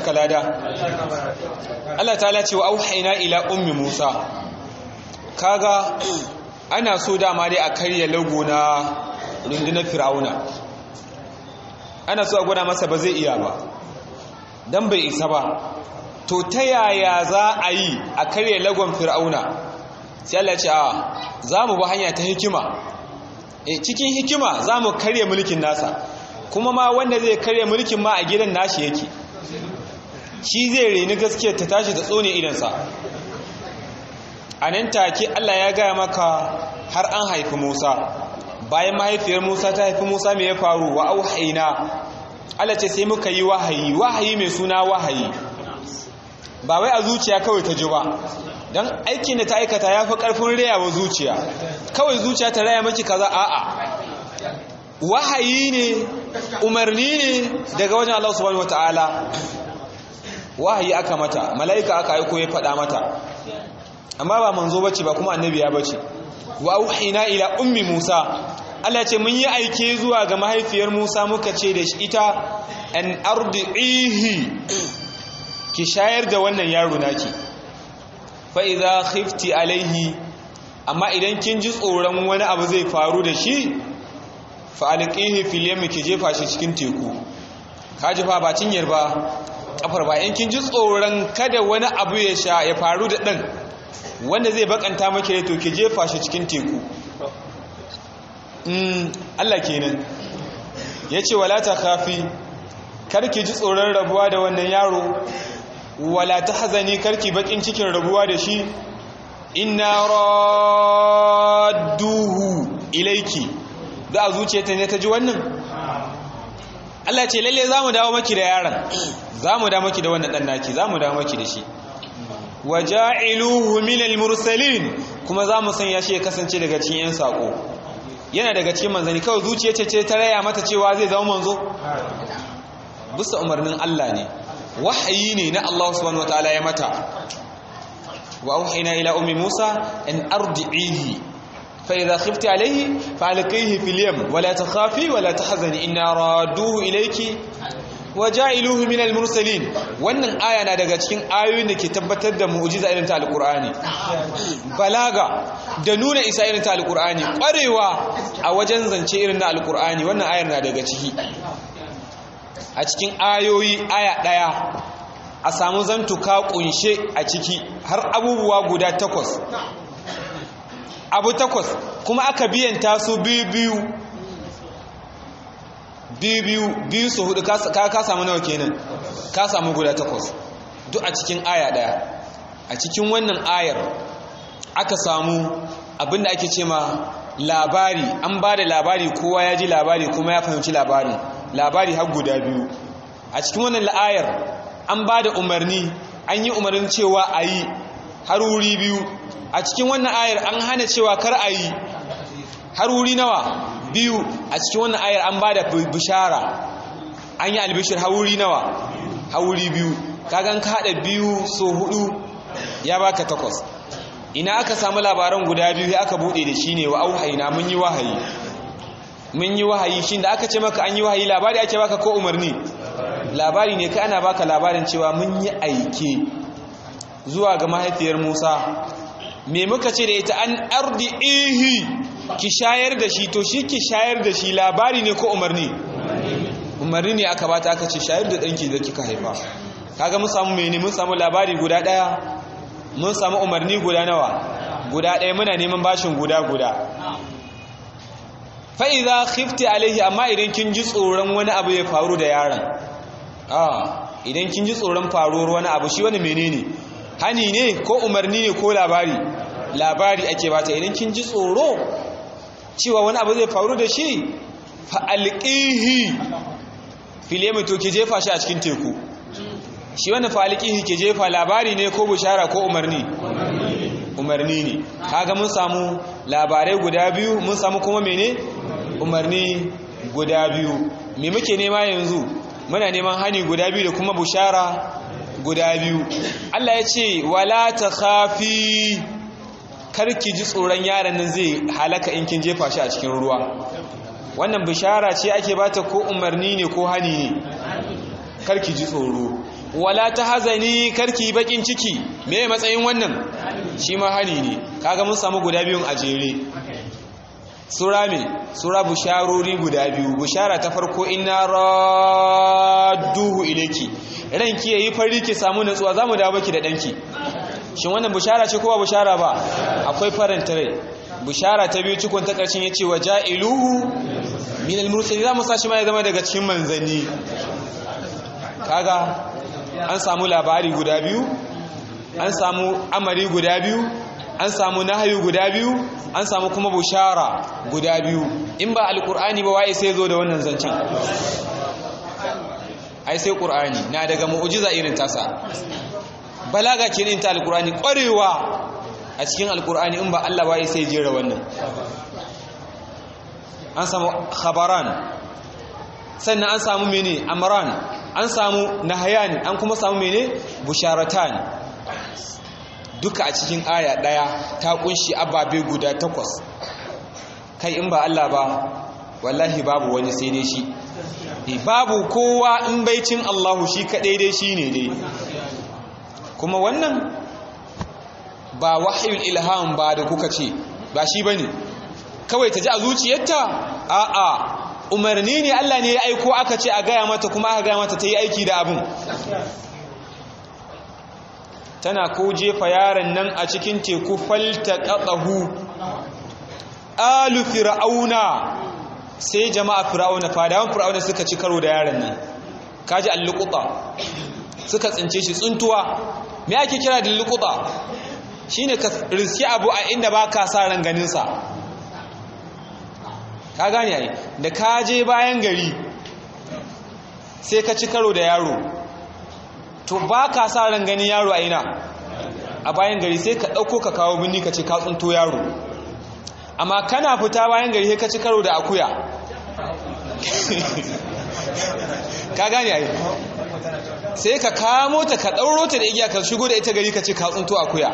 baka lada. Allah ta'ala ce wa auhayna ila ummi Musa. Kaga ana so dama dai a karya lago na rundunar Fir'auna. Ana so a gwada masa ba zai iya ba, dan bai isa ba. To ta yaya za a yi a karya lagon Fir'auna? Sai Allah ce za mu ba hanya ta hikima. Cikin hikima za mu karya mulkin nasa, kuma ma wanda zai karya mulkin ma a gidan nashi yake. Shi zai reni gaskiyar ta tashi ta tsone idansa. A nan take Allah ya gaya maka har an haifi Musa. Bayan mahaifiyar Musa ta haifi Musa me ya faru? Wa auhayna. Allah ce sai muka yi wahayi, wahayi mai suna wahayi. Ba wai a zuciya kawai ta ji ba, don aikin da ta aikata ya fi ƙarfin raya wa zuciya. Kawai zuciya ta raya maki kaza, a'a, wahayi ne, umarni ne daga wajen Allah subhanahu wata'ala. Wahayi aka mata, mala'ika aka aiko ya faɗa mata, amma ba manzo bace ba kuma annabiya bace. Wa auhayna ila ummi Musa. Allah ce mun yi aike zuwa ga mahaifiyar Musa, muka ce da shi ita an ardi'ihi, ki shayar da wannan yaro naki. Fa idza khifti alaihi, amma idan kin ji tsoron wani abu zai faru da shi, fa alqihi fil yam, ki jefa shi cikin teku. Ka jefa ba cinyar ba, kafar ba. In kin ji tsoron kada wani abu ya faru da dan wanda zai bakanta maki, to ki jefa shi cikin teku. Allah kenan yace wala takhafi, kar ki ji tsoron rabuwa da wannan yaro, wala tahzani, karki bakin cikin rabuwa da shi. Inna radduhu ilayki. Da zuciyarta ne ta ji wannan. Allah ce lalle zamu dawo maki da yaron, zamu dawo maki da wannan dan naki, zamu dawo maki da shi. Waja'iluhu minal mursalin, kuma zamu sanya shi ya kasance daga cikin yan sako. Yana daga cikin manzani. Kawai zuciyarta ce ta raya mata cewa zai zama manzo. Bisa umarnin Allah ne, wahayi ne na Allah subhanahu wataala ya mata. Wa auhayna ila ummi Musa an ardi'ihi fa idha khifti alayhi fa alqihi fil yam wa la takhafi wa la tahzani inna radduhu ilayki wa ja'iluhu min al mursalin. Wannan aya na daga cikin ayoyin da ke tabbatar da mu'jiza irin ta alqur'ani, balaga da nuna isa irin ta alqur'ani, kwarewa a wajen zance irin na alqur'ani. Wannan ayar na daga ciki. A cikin ayoyi aya ɗaya a samu zantuka kunshe a ciki har abubuwa guda 8, abu 8, kuma aka biyanta su biyu su hudu. Ka samu nawa kenan? Ka samu guda 8, duk a cikin aya ɗaya. A cikin wannan ayar aka samu abinda ake ce ma labari. An ba da labari, kowa ya ji labari kuma ya fahimci labarin. Labari har guda 2. A cikin wannan ayar an ba da umarni, an yi umarnin cewa a yi har wuri 2. A cikin wannan ayar an hana cewa kar a yi har wuri nawa? 2. A cikin wannan ayar an ba da bishara, an yi albishir har wuri nawa? Har wuri 2. Kagan ka haɗa 2 so 4 ya baka 8. Ina aka samu labaran guda 2 aka buɗe da shi ne wa auhayna, mun yi wahayi. Mun yi wahayi. Shin da aka ce maka an yi wahayi, labari ake baka ko umarni? Labari ne. kai ana baka labarin cewa mun yi aike zuwa ga mahaifiyar Musa. Me muka ce da ita? An ardi'ihi, ki shayar da shi. To shi ki shayar da shi labari ne ko umarni? Umarni ne aka bata, aka ce shayar da danki da kika haifa. Kaga mun samu mene? Mun samu labari guda ɗaya, mun samu umarni guda nawa? Guda ɗaya. Muna neman bashin guda. Fa'iza khifti alaihi, amma idan kin ji tsoron wani abu ya faru da yaron. Idan kin ji tsoron faruwar wani abu, shi wani menene? Hani ne ko umarni ne ko labari? Labari ake bata. Idan kin ji tsoro cewa wani abu zai faru da shi, fa alqihi fil yam, to ki jefa shi a cikin teku. Shi wannan fa alqihi ki jefa, labari ne ko bishara ko umarni? Umarni ne. Kaga mun samu labarai guda 2, mun samu kuma mene? Umarni guda 2. Me muke nema yanzu? Muna neman hani guda 2 da kuma bushara guda 2. Allah ya ce wala takhafi, karki ji tsoron yaron nan zai halaka in kin jefa shi a cikin ruwa. Wannan bishara ce ake bata ko umarni ne ko hani ne? Karki ji tsoro. wala tahzani karki bakin ciki me matsayin wannan shi ma hani ne kaga mun samu guda biyun a jere sura busharori guda biyu bushara ta farko inna radduhu ilayki ranki yayi fari ki samu natsuwa zamu dawo baki da danki shin wannan bushara ce ko ba bushara ba akwai faranta rai bushara ta biyu cikon ta karshen yace waja'iluhu minal mursalin zamu sashi ma ya zama daga cikin manzanni kaga an samu labari guda biyu an samu amari guda biyu an samu nahayu guda biyu an samu kuma bushara guda biyu in ba alkur'ani ba waye sai zo da wannan zancen ai sai qur'ani na daga mu'jiza irin tasa balaga ke ne ta alkur'ani kwarewa a cikin alkur'ani in ba Allah waye sai jera wannan an samu khabaran sannan an samu mene amran an samu nahayan an kuma samu mene busharatan duka a cikin aya daya ta kunshi ababe guda 8 kai in ba Allah ba wallahi babu wani sai dai shi babu kowa in baicin Allahu shi kadai dai shine dai kuma wannan ba wahyul ilham ba da kuka ce ba shi bane kawai ta ji a zuciyarta a'a umarni ne Allah ne ya aiko aka ce a gaya mata kuma aka gaya mata ta yi aiki da abin tana ko jefa yaron nan a cikin teku falta qatahu alu fir'auna sai jama'a fir'auna fadawan fir'auna suka ci karo da yaron nan kaji alluquta suka tsince shi tsuntuwa me ake kira da alluquta shine ka riski abu a inda baka sa ran ganin sa ka gane ai da ka je bayan gari sai ka ci karo da yaro to ba ka sa ran ganin yaro a ina a bayan gari sai ka ɗauko ka kawo binni ka ce ka tsunto yaro amma kana fita bayan gari sai ka ci karo da akuya ka gane ai sai ka kamo ta ka ɗauro ta da igiya ka shigo da ita gari ka ce ka tsunto akuya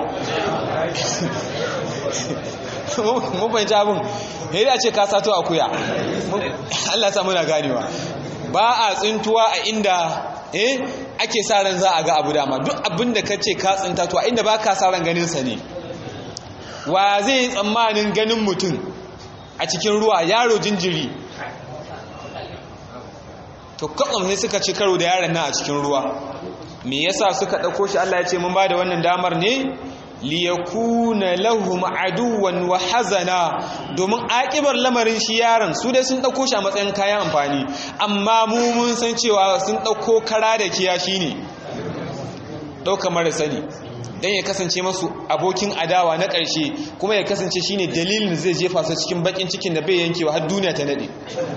mun fahimci abin ya yi ce ka sato akuya Allah sa muna ganewa ba a tsintuwa a inda ake sa ran za a ga abu dama duk abin da ka ce ka tsinta to a inda ba ka sa ran ganinsa ne wa zai yi tsammanin ganin mutum a cikin ruwa yaro jinjiri to kwakwam sai suka ci karo da yaron nan a cikin ruwa me yasa suka ɗauko shi Allah ya ce mun ba da wannan damar ne liyakuna lahum aduwan wa hazana domin akibar lamarin shi yaron su dai sun dauko shi a matsayin kayan amfani amma mu mun san cewa sun dauko kara da kiyashi ne dauka mara sani dan ya kasance masu abokin adawa na ƙarshe kuma ya kasance shine dalilin zai jefa su cikin bakin cikin da bai yankewa har duniya ta nade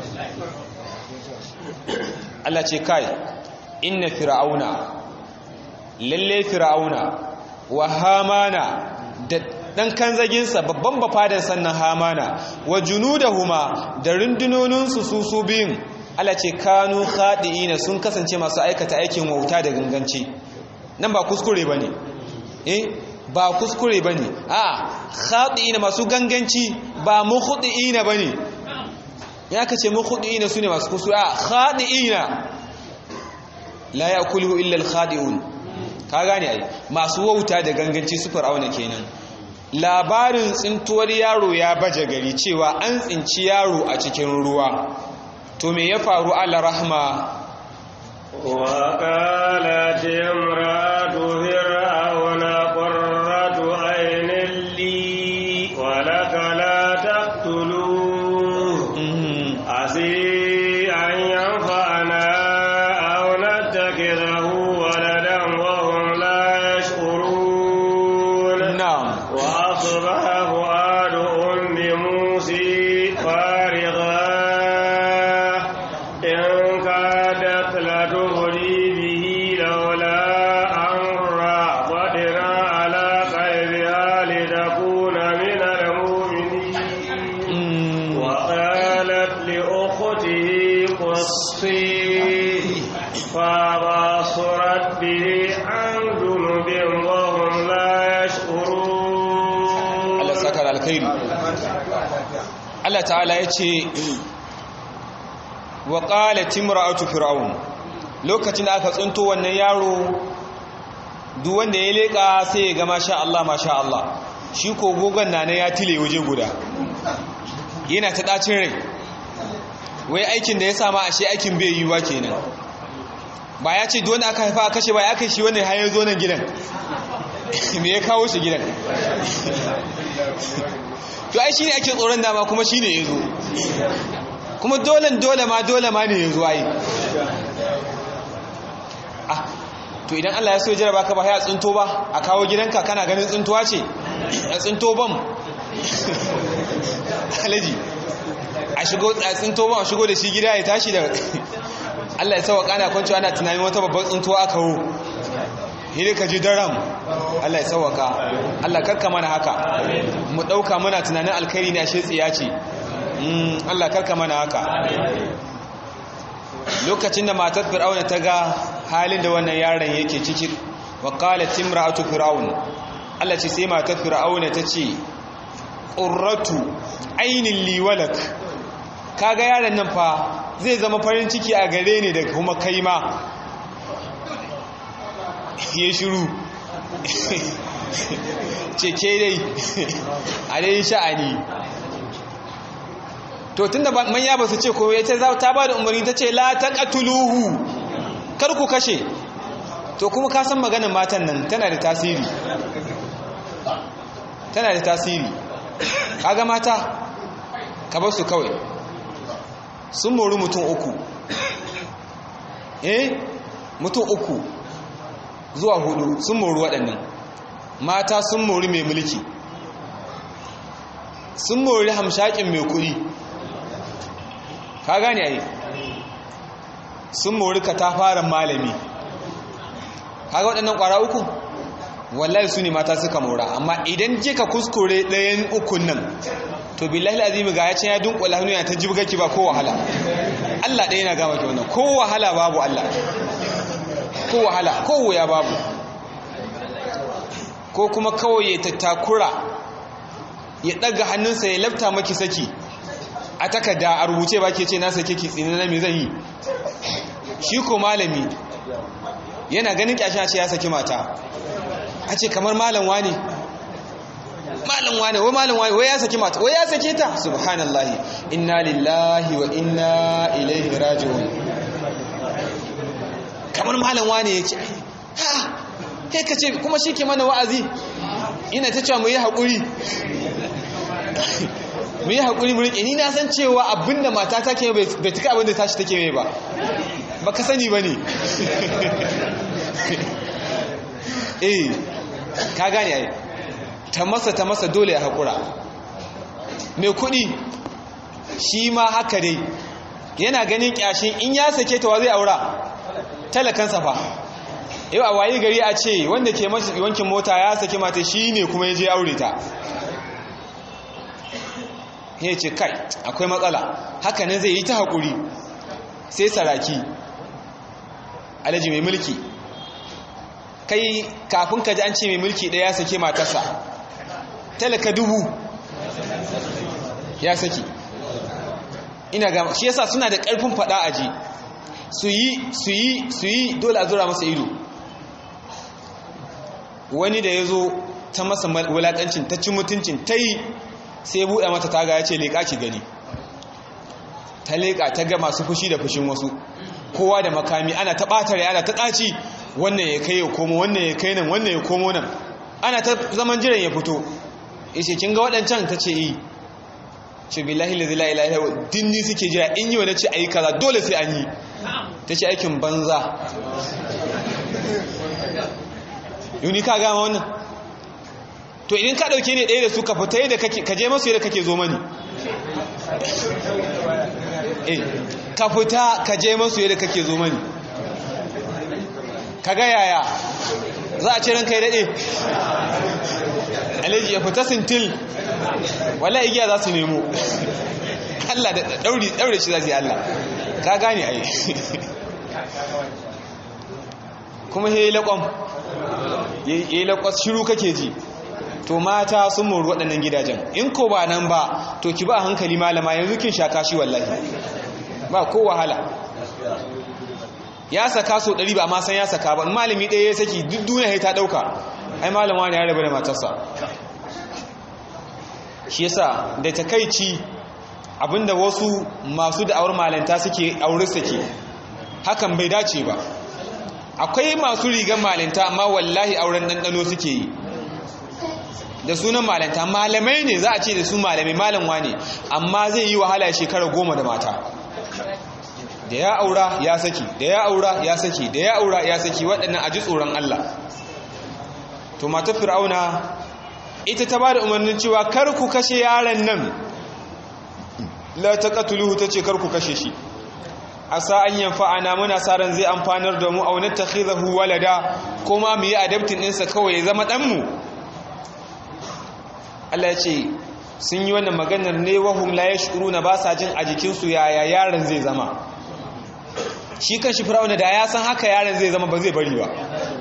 Allah ce kai inna fir'auna lalle fir'auna wa hamana da dan kanzaginsa babban bafadan sannan hamana wa junudahuma da rundunoninsu su biyun Allah ce kanu khadiina sun kasance masu aikata aikin wauta da ganganci nan ba kuskure bane ba kuskure bane khadiina masu ganganci ba mukhdiina bane ya kace mukhdiina sune masu kuskure khadiina la yakuluhu illa al-khadi'un ka gane ai masu wauta da ganganci su fir'auna kenan labarin tsintuwar yaro ya baje gari cewa an tsinci yaro a cikin ruwa to me ya faru ala rahma wa qalat imra'atu fir'auna qurratu aynin li wa laka la taqtuluhu asi an yanfa'ana aw nattakhidhahu waladan wa فبصرت به عن جنب وهم لا يشعرون. الله سكر الخير. الله تعالى يقول وقالت امرأة فرعون lokacin da aka tsunto wannan yaro duk wanda ya leka sai ya ga masha Allah shi ko gogon na ya tile waje guda yana ta ɗacin rai wai aikin da ya sama ashe aikin bai yiwuwa kenan ba ya ce duwanda aka haifa a kashe ba ya kai shi wanda ya zo nan gidan me ya kawo shi gidan to ai shi ne ake tsoron dama kuma shi ne ya zo kuma dole ma ne ya zo ai to idan Allah ya so jaraba ka ba ya tsinto ba a kawo gidanka kana ganin tsintuwa ce a tsinto bam alaji a tsinto bam a shigo da shi gida ya tashi da Allah ya sauka ana kwanci ana tunanin wata babban tsintuwa aka wo hidai ka ji daram Allah ya sauka Allah karka mana haka mu dauka muna tunanin alkhairi ne ashe tsiya ce Allah karka mana haka lokacin da matar fir'auna ta ga halin da wannan yaron yake ciki wa qalat imra'atu fir'aun Allah ce sai matar fir'auna ta ce qurratu ainin li walak kaga yaron nan fa zai zama farin ciki a gare ni da kuma kai ma ya shiru ce ke dai a dai sha'ani to tunda manya ba su ce ko ya ce ta ba da umarni ta ce la taqatuluhu kar ku kashe to kuma ka san maganar matan nan tana da tasiri kaga mata ka bar su kawai sun mori mutum uku mutum uku zuwa 4 sun mori waɗannan mata sun mori mai mulki sun mori hamshakin mai kuɗi ka gane ai sun mori katafaren malami kaga waɗannan ƙwara uku wallahi su ne mata suka mora amma idan je ka kuskure ɗayan ukun nan to billahi azimi ga ya ce ya dunkula hannu ya ta jibgaki ba ko wahala Allah ɗaya na gama ki wannan ko wahala babu Allah ko wahala ko wuya babu ko kuma kawai ya tattakura ya ɗaga hannunsa ya lafta maki saki a takarda a rubuce ba ke ce na sake ki tsini na me zan yi shi ko malami yana ganin kyashin a ce ya saki mata a ce kamar malam wane wai ya saki mata wai ya sake ta subhanallahi inna lillahi wa inna ilaihi raji'un kamar malam wane ya ce ha kai ka ce kuma shi ke mana wa'azi ina ta cewa mu yi haƙuri mu riƙe ni na san cewa abinda mata ta ke bai tuka abinda tashi take mai ba ka sani ba ne ka gane ai ta masa dole ya haƙura mai kuɗi shi ma haka dai yana ganin ƙyashin in ya sake ta wa zai aura talakansa fa yau a wayi gari a ce wanda ke wankin mota ya sake mata shi ne kuma ya je aure ta ya ce kai akwai matsala haka nan zai yi ta haƙuri sai saraki alaji mai mulki kai kafin ka ji an ce mai mulki ɗaya ya sake matarsa talaka 1000 ya saki ina ga shi yasa suna da ƙarfin faɗa aji su yi dole a zura masa ido wani da ya zo ta masa wulaƙancin ta ci mutuncin ta yi sai buɗe mata taga ya ce leƙa ki gani ta leƙa ta ga masu fushi da fushin wasu kowa da makami ana ta ɓatare ana ta ɗaci wannan ya kai ya komo wannan ya kai nan wannan ya komo nan ana ta zaman jiran ya fito ishe kin ga waɗancan ta ce yi ce billahi la ilaha illa dinni suke jira in yi wani ce ayi kaza dole sai an yi ta ce aikin banza yuni ka gama wannan to idan ka dauke ne ɗaya da su ka fita yadda ka je masu yadda kake zo mani ka fita ka je masu yadda kake zo mani ka ga yaya za a ce ranka ya daɗe alaji ya fita sintil wala igiya za su nemo Allah da ɗaure shi za su yi Allah ka gane a yi kuma ya yi laƙon ya yi laƙwas shiru kake ji to mata sun mori waɗannan gidajen in ko ba nan ba to ki ba a hankali malama yanzu kin shaka shi wallahi ba ko wahala ya saka so 100 ba ma san ya saka ba, malami ɗaya ya saki duk duniya ta ɗauka ai malama ne ya rabu da matarsa. Shi yasa da takaici abinda wasu masu da'awar malanta suke aure suke hakan bai dace ba. Akwai masu rigar malanta amma wallahi auren ɗanɗano suke yi da sunan malanta, malamai ne za a ce da su malamai malamwa ne, amma zai yi wahala shekara 10 da mata, da ya aura ya saki, da ya aura ya saki, da ya aura ya saki. Waɗannan a ji tsoron Allah. To matar fir'auna ita ta ba da umarnin cewa kar ku kashe yaron nan, la taqatuluhu, tace kar ku kashe shi, asa an yanfa'ana, muna sa ran zai amfanar da mu, aw natakhidahu walada, kuma mu yi adaptin ɗinsa kawai ya zama ɗanmu. Allah ya ce sun yi wannan maganar ne wahum la yashkuruna, ba sa jin a jikinsu yaya yaron zai zama. Shi kan shi fir'auna da ya san haka yaron zai zama ba zai bari ba.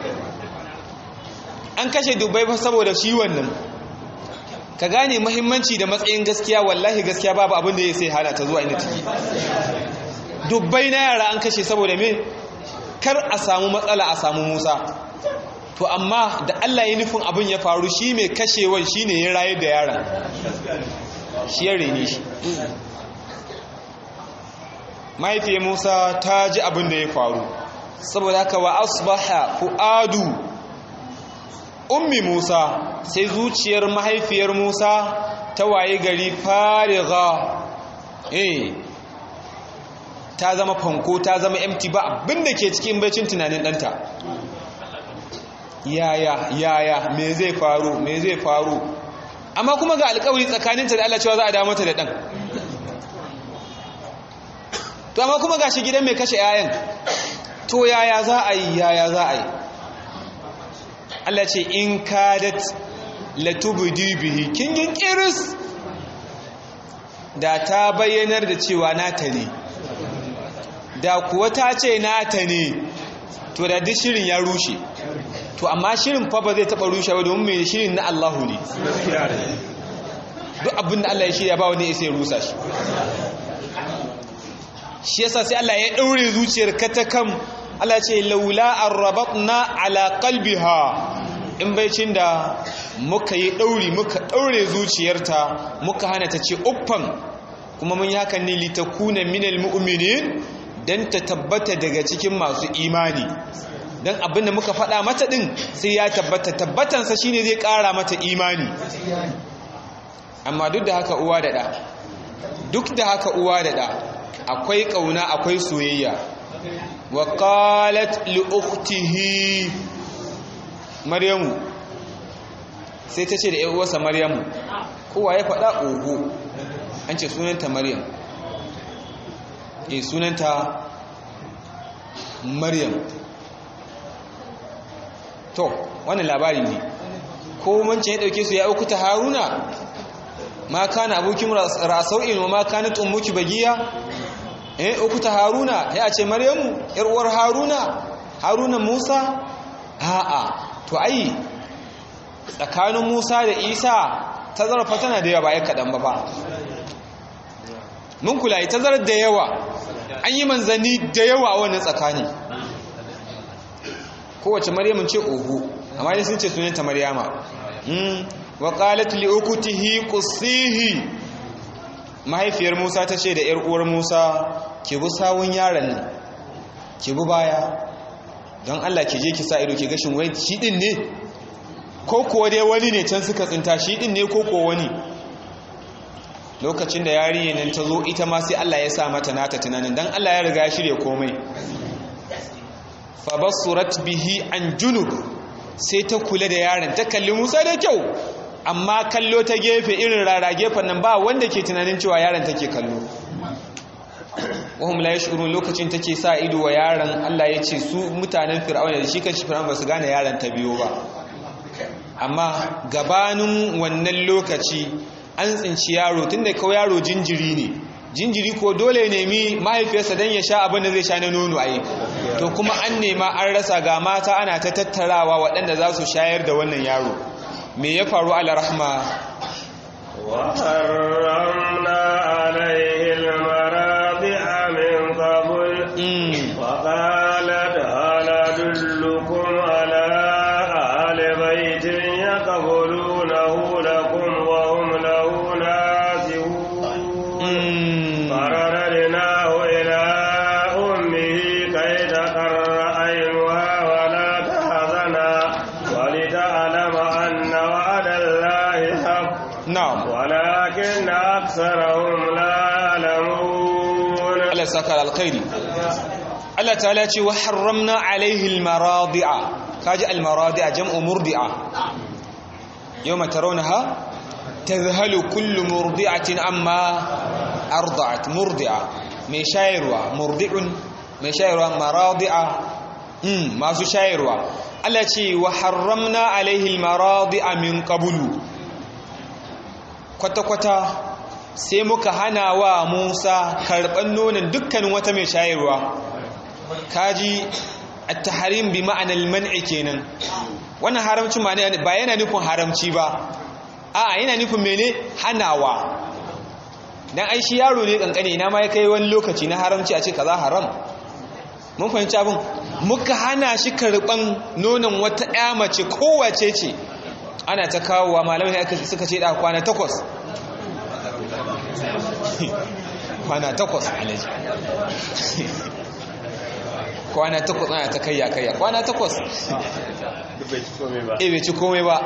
An kashe dubbai ba saboda shi wannan. Ka gane muhimmanci da matsayin gaskiya, wallahi gaskiya babu abin da ya sai hana ta zuwa inda take. Dubbai na yara an kashe saboda me? Kar a samu matsala a samu Musa. To amma da Allah ya nufin abin ya faru, shi mai kashewan shi ne ya rayu da yaran, shi ya rene shi. Mahaifiyar Musa ta ji abin da ya faru, saboda haka wa asbaha fu'adu ummi Musa, sai zuciyar mahaifiyar Musa ta waye gari fariga, ta zama fanko, ta zama empty, ba abin da ke cikin bacin tunanin ɗanta. Yaya me zai faru, amma kuma ga alƙawari tsakaninta da Allah cewa za a dawo mata da ɗan. To amma kuma gashi gidan mai kashe 'ya'yan, to yaya za a yi. Allah ce in kadat latubdi bihi, kingin kiris da ta bayyanar da cewa nata ne, da kuwa ta ce nata ne, to da duk shirin ya rushe. To amma shirin fa ba zai taɓa rushe ba, domin mai shirin na Allahu ne. Duk abin da Allah ya shirya ba wani ya sai rusa shi. Shi yasa sai Allah ya ɗaure zuciyar katakam. Allah ce laula arrabatna ala qalbiha, in baicin da muka yi ɗauri, muka ɗaure zuciyarta, muka hana ta ce uffan, kuma mun yi hakan ne litakuna minal mu'minin, dan ta tabbata daga cikin masu imani. don abin da muka faɗa mata ɗin sai ya tabbatansa shine zai ƙara mata imani. Amma duk da haka uwa da ɗa akwai ƙauna, akwai soyayya. wa qalat li ukhtihi Maryamu, sai ta ce da ƴar uwarsa Maryamu, kowa ya faɗa ogo, an ce sunanta Maryam, sunanta Maryam. To wannan labari ne, ko mancin ya dauke su ya aukuta Haruna, ma kana abukim rasau'in wa ma kanat ummuki bagiya. Ukuta Haruna ya ce Maryamu yar uwar Haruna Musa. A'a, to ai tsakanin Musa da Isa tazarar fa tana da yawa, ba ya kadan ba. Mun kula tazarar da yawa, an yi manzanni da yawa wannan tsakani. Kowace Maryamun ce oho, amma dai sun ce sunanta Maryama. Wa qalat li ukutihi qussihi, mahaifiyar Musa ta ce da ƴar uwar Musa, ki bi sawun yaron nan, ki bi baya, don Allah ki je ki sa ido ki ga shin wai shi din ne ko kuwa dai wani ne can suka tsinta, shi din ne ko kuwa wani. Lokacin da yarinyar nan ta zo, ita ma sai Allah ya sa mata nata tunanin, dan Allah ya riga ya shirye komai. Fabasurat bihi an junub, sai ta kula da yaron, ta kalli Musa da kyau, amma kallo ta gefe irin rara gefen nan ba wanda ke tunanin cewa yaron take kallo. Wahum la yash'urun, lokacin take sa ido wa yaron. Allah ya ce su mutanen Fir'auna da shi kanshi Fir'auna ba su gane yaron ta biyo ba. Amma gabanin wannan lokaci an tsinci yaro, tunda kawai yaro jinjiri ne. Jinjiri ko dole nemi mahaifiyarsa don ya sha abin da zai sha na nono ayi. To kuma an nema an rasa, ga mata ana ta tattarawa waɗanda za su shayar da wannan yaro. Me ya faru ala rahma? Wa harramna alaihi al-maradi'a min qabl wa qala ولكن أكثرهم لا يعلمون. Allah saka alkhairi. Allah ta'ala ce wa harramna alaihi almaradi'a. Kaji almaradi'a jam'u murdi'a. Yawma tarawnaha tadhhalu kullu murdi'atin amma arda'at. Murdi'a mai shayarwa, murdi'un mai shayarwa, maradi'a masu shayarwa. Allah ce wa harramna alaihi almaradi'a min qablu. Kwata-kwata sai muka hana wa Musa karɓar nonon dukkanin wata mai shayarwa. Kaji at-tahrim bi ma'ana al-man'i kenan. Wannan haramci ba yana nufin haramci ba. A'a yana nufin mene? Hanawa. Dan ai shi yaro ne kankane, ina ma ya kai wani lokaci na haramci a ce kaza haram. Mun fahimci abin? Muka hana shi karɓan nonon wata ƴa mace kowace ce. Ana ta kawowa malamai suka ce da kwana 8. Kwana 8 alaji. Kwana 8 ana ta kayya kwana 8 bai ci komai ba.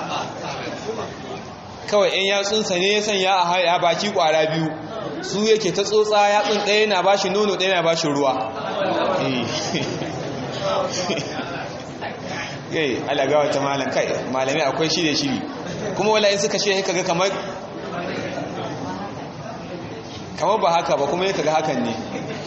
Kawai ɗan yatsunsa ne ya sanya a baki ƙwara biyu, su yake ta tsotsa, yatsun ɗaya na bashi nono ɗaya na bashi ruwa. Yai alagawa ta malam, kai malami akwai shirye kuma wala in suka ce kaga kamar ba haka ba, kuma kaga hakan ne.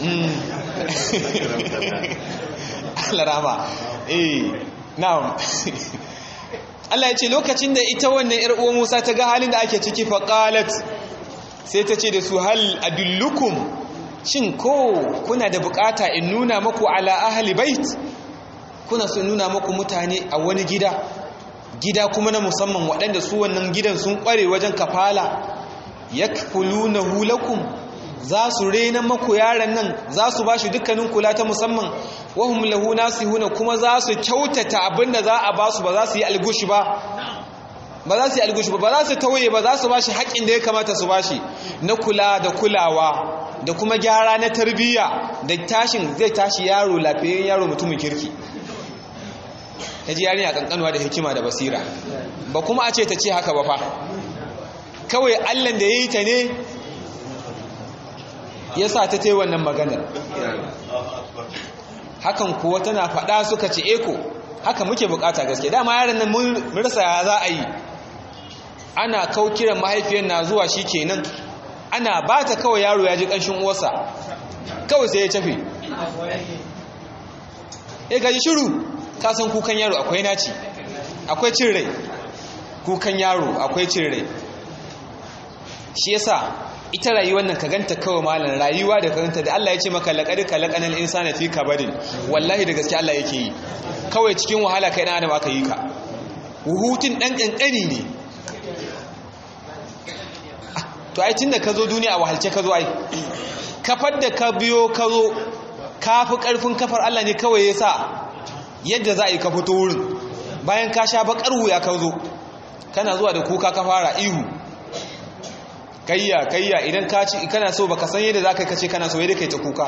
Allah rama. Na'am. Allah ya ce lokacin da ita wannan ƴar uwan Musa ta ga halin da ake ciki fa qalat, sai ta ce da su hal adullukum, shin ko kuna da bukata in nuna maku ala ahli bait? Kuna so nuna maku mutane a wani gida kuma na musamman waɗanda su wannan gidan sun ƙware wajen kafala, yakfulunahu lakum, za su rena maku yaran nan, za su bashi dukkanin kula ta musamman, wahum lahu nasihuna, kuma za su kyautata abinda za a basu, ba za su yi algushi ba, ba za su tauye ba, za su bashi haƙin da ya kamata su bashi na kula da kulawa da kuma gyara na tarbiyya, da zai tashi yaro lafiyayyen yaro mutumin kirki. Ta ji yarinya kankanuwa da hikima da basira, ba kuma a ce ta ce haka ba fa, kawai Allahn da ya yi ta ne ya sa ta wannan maganar. Hakan kuwa tana faɗa suka ce eko haka muke bukata gaske, dama yaran nan mun rasa ya za a yi. Ana kiran mahaifiyar na zuwa shi kenan, ana ba ta kawai yaro ya ji ƙanshin uwarsa, kawai sai ya tafi. Gaji shiru, ka san kukan yaro akwai naci, akwai cin rai. Kukan yaro akwai cin rai. Shi yasa ita rayuwar nan ka ganta kawai malam, rayuwa da ka ganta da Allah ya ce maka laqad khalaqanal insana fi kabadin, wallahi da gaske Allah yake yi. Kawai cikin wahala kai dan adam aka yi ka. Hutun dan kankani ne. To ai tunda ka zo duniya a wahalce ka zo ai. Kafar da ka biyo ka zo, kafi karfin kafar Allah ne kawai yasa yadda za a yi ka fito wurin. Bayan ka sha bakar wuya ka zo, kana zuwa da kuka ka fara ihu. Kayya idan ka ci kana so baka san yadda zaka kace kana so yadda kai ta kuka.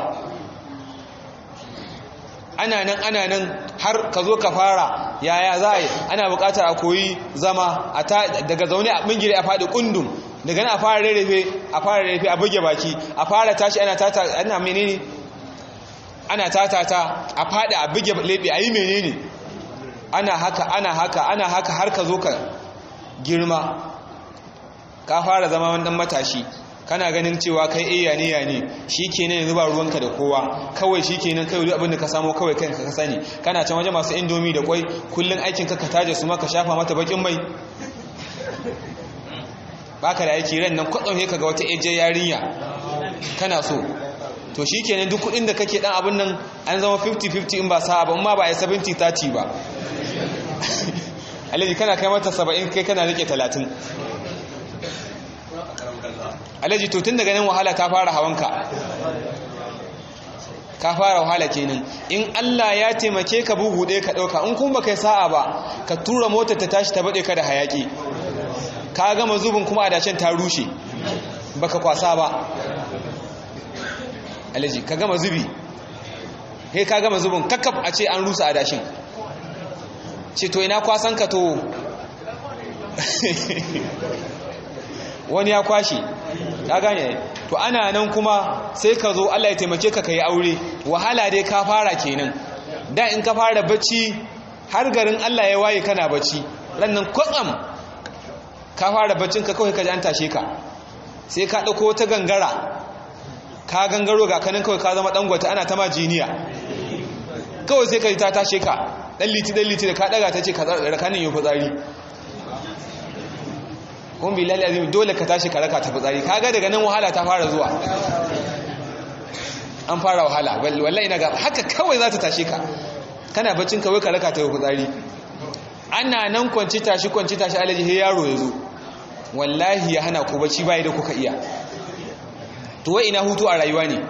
Ana nan har ka zo ka fara yaya za a yi, ana bukatar a koyi zama daga zaune a mingire a faɗi kundum, daga nan a fara rarrafe a buge baki, a fara tashi ana menene, ana tatata a faɗi a buge lebe a yi menene, ana haka har ka zo ka girma, ka fara zama wani matashi, kana ganin cewa kai ya ne shi kenan yanzu ba ruwanka da kowa, kawai shi kenan kai duk abin da ka samu kawai kanka ka sani. Kana can waje masu indomi da kwai, kullun aikin ka taje su maka shafa mata bakin mai, baka da aiki. Ran nan kwatsam sai kaga wata eje yarinya kana so, to shi kenan duk kudin da kake dan abin nan an zama 50-50 in ba sa'a ba, amma ba ai 70-30 ba. Alaji kana kai mata 70, kai kana rike 30. Alaji to tun daga nan wahala ta fara hawanka, ka fara wahala kenan. In Allah ya taimake ka bugu ɗaya ka ɗauka, in kuma baka yi sa'a ba ka tura motar ta tashi ta baɗe ka da hayaki, ka gama zubin kuma adashin ta rushe baka kwasa ba. Alaji ka gama zubi, he ka gama zubin kakkaf a ce an rusa adashin, ce to ina kwasan ka to. wani ya kwashe ka gane to ana nan kuma sai ka zo Allah ya taimake ka kai aure wahala dai ka fara kenan da in ka fara bacci har garin Allah ya waye kana bacci rannan kwatsam ka fara baccin ka kawai ka ji an tashe ka sai ka dauko ta gangara ka gangaro ga kanin kawai ka zama dangwata ana ta majiniya kawai sai ka ji ta tashe ka dan liti da ka daga ta ce ka rakanin yau fitsari kun bilal azim dole ka tashi ka raka ta fitsari kaga daga nan wahala ta fara zuwa an fara wahala wallahi ina ga haka kawai za ta tashe ka kana baccin kawai ka raka ta fitsari ana nan kwanci tashi alaji he yaro ya zo wallahi ya hana ku bacci bai da kuka iya to wai ina hutu a rayuwa ne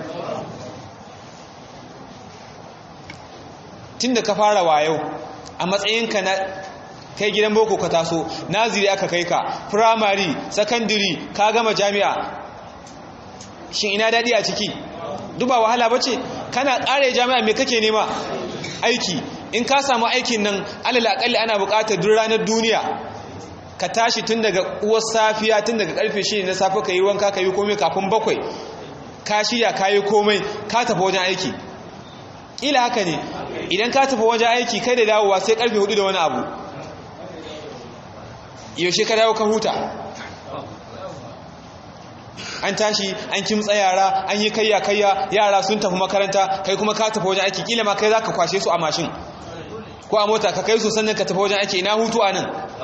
tunda ka fara wayo a matsayinka na kai gidan boko ka taso naziri aka kai ka primary secondary ka gama jami'a shin ina dadi a ciki duba wahala bace kana kare jami'a me kake nema aiki in ka samu aikin nan alal akalli ana buƙatar duk ranar duniya ka tashi tun daga uwar safiya tun daga karfe 6 na safe ka yi wanka ka yi komai kafin 7 ka shirya ka yi komai ka tafi wajen aiki ila haka ne idan ka tafi wajen aiki kai da dawowa sai karfe 4 da wani abu yaushe ka dawo ka huta an tashi an kimtsa yara an yi kayya yara sun tafi makaranta kai kuma ka tafi wajen aiki kila ma kai zaka kwashe su a mashin ko a mota ka kai su sannan ka tafi wajen aiki ina hutu a nan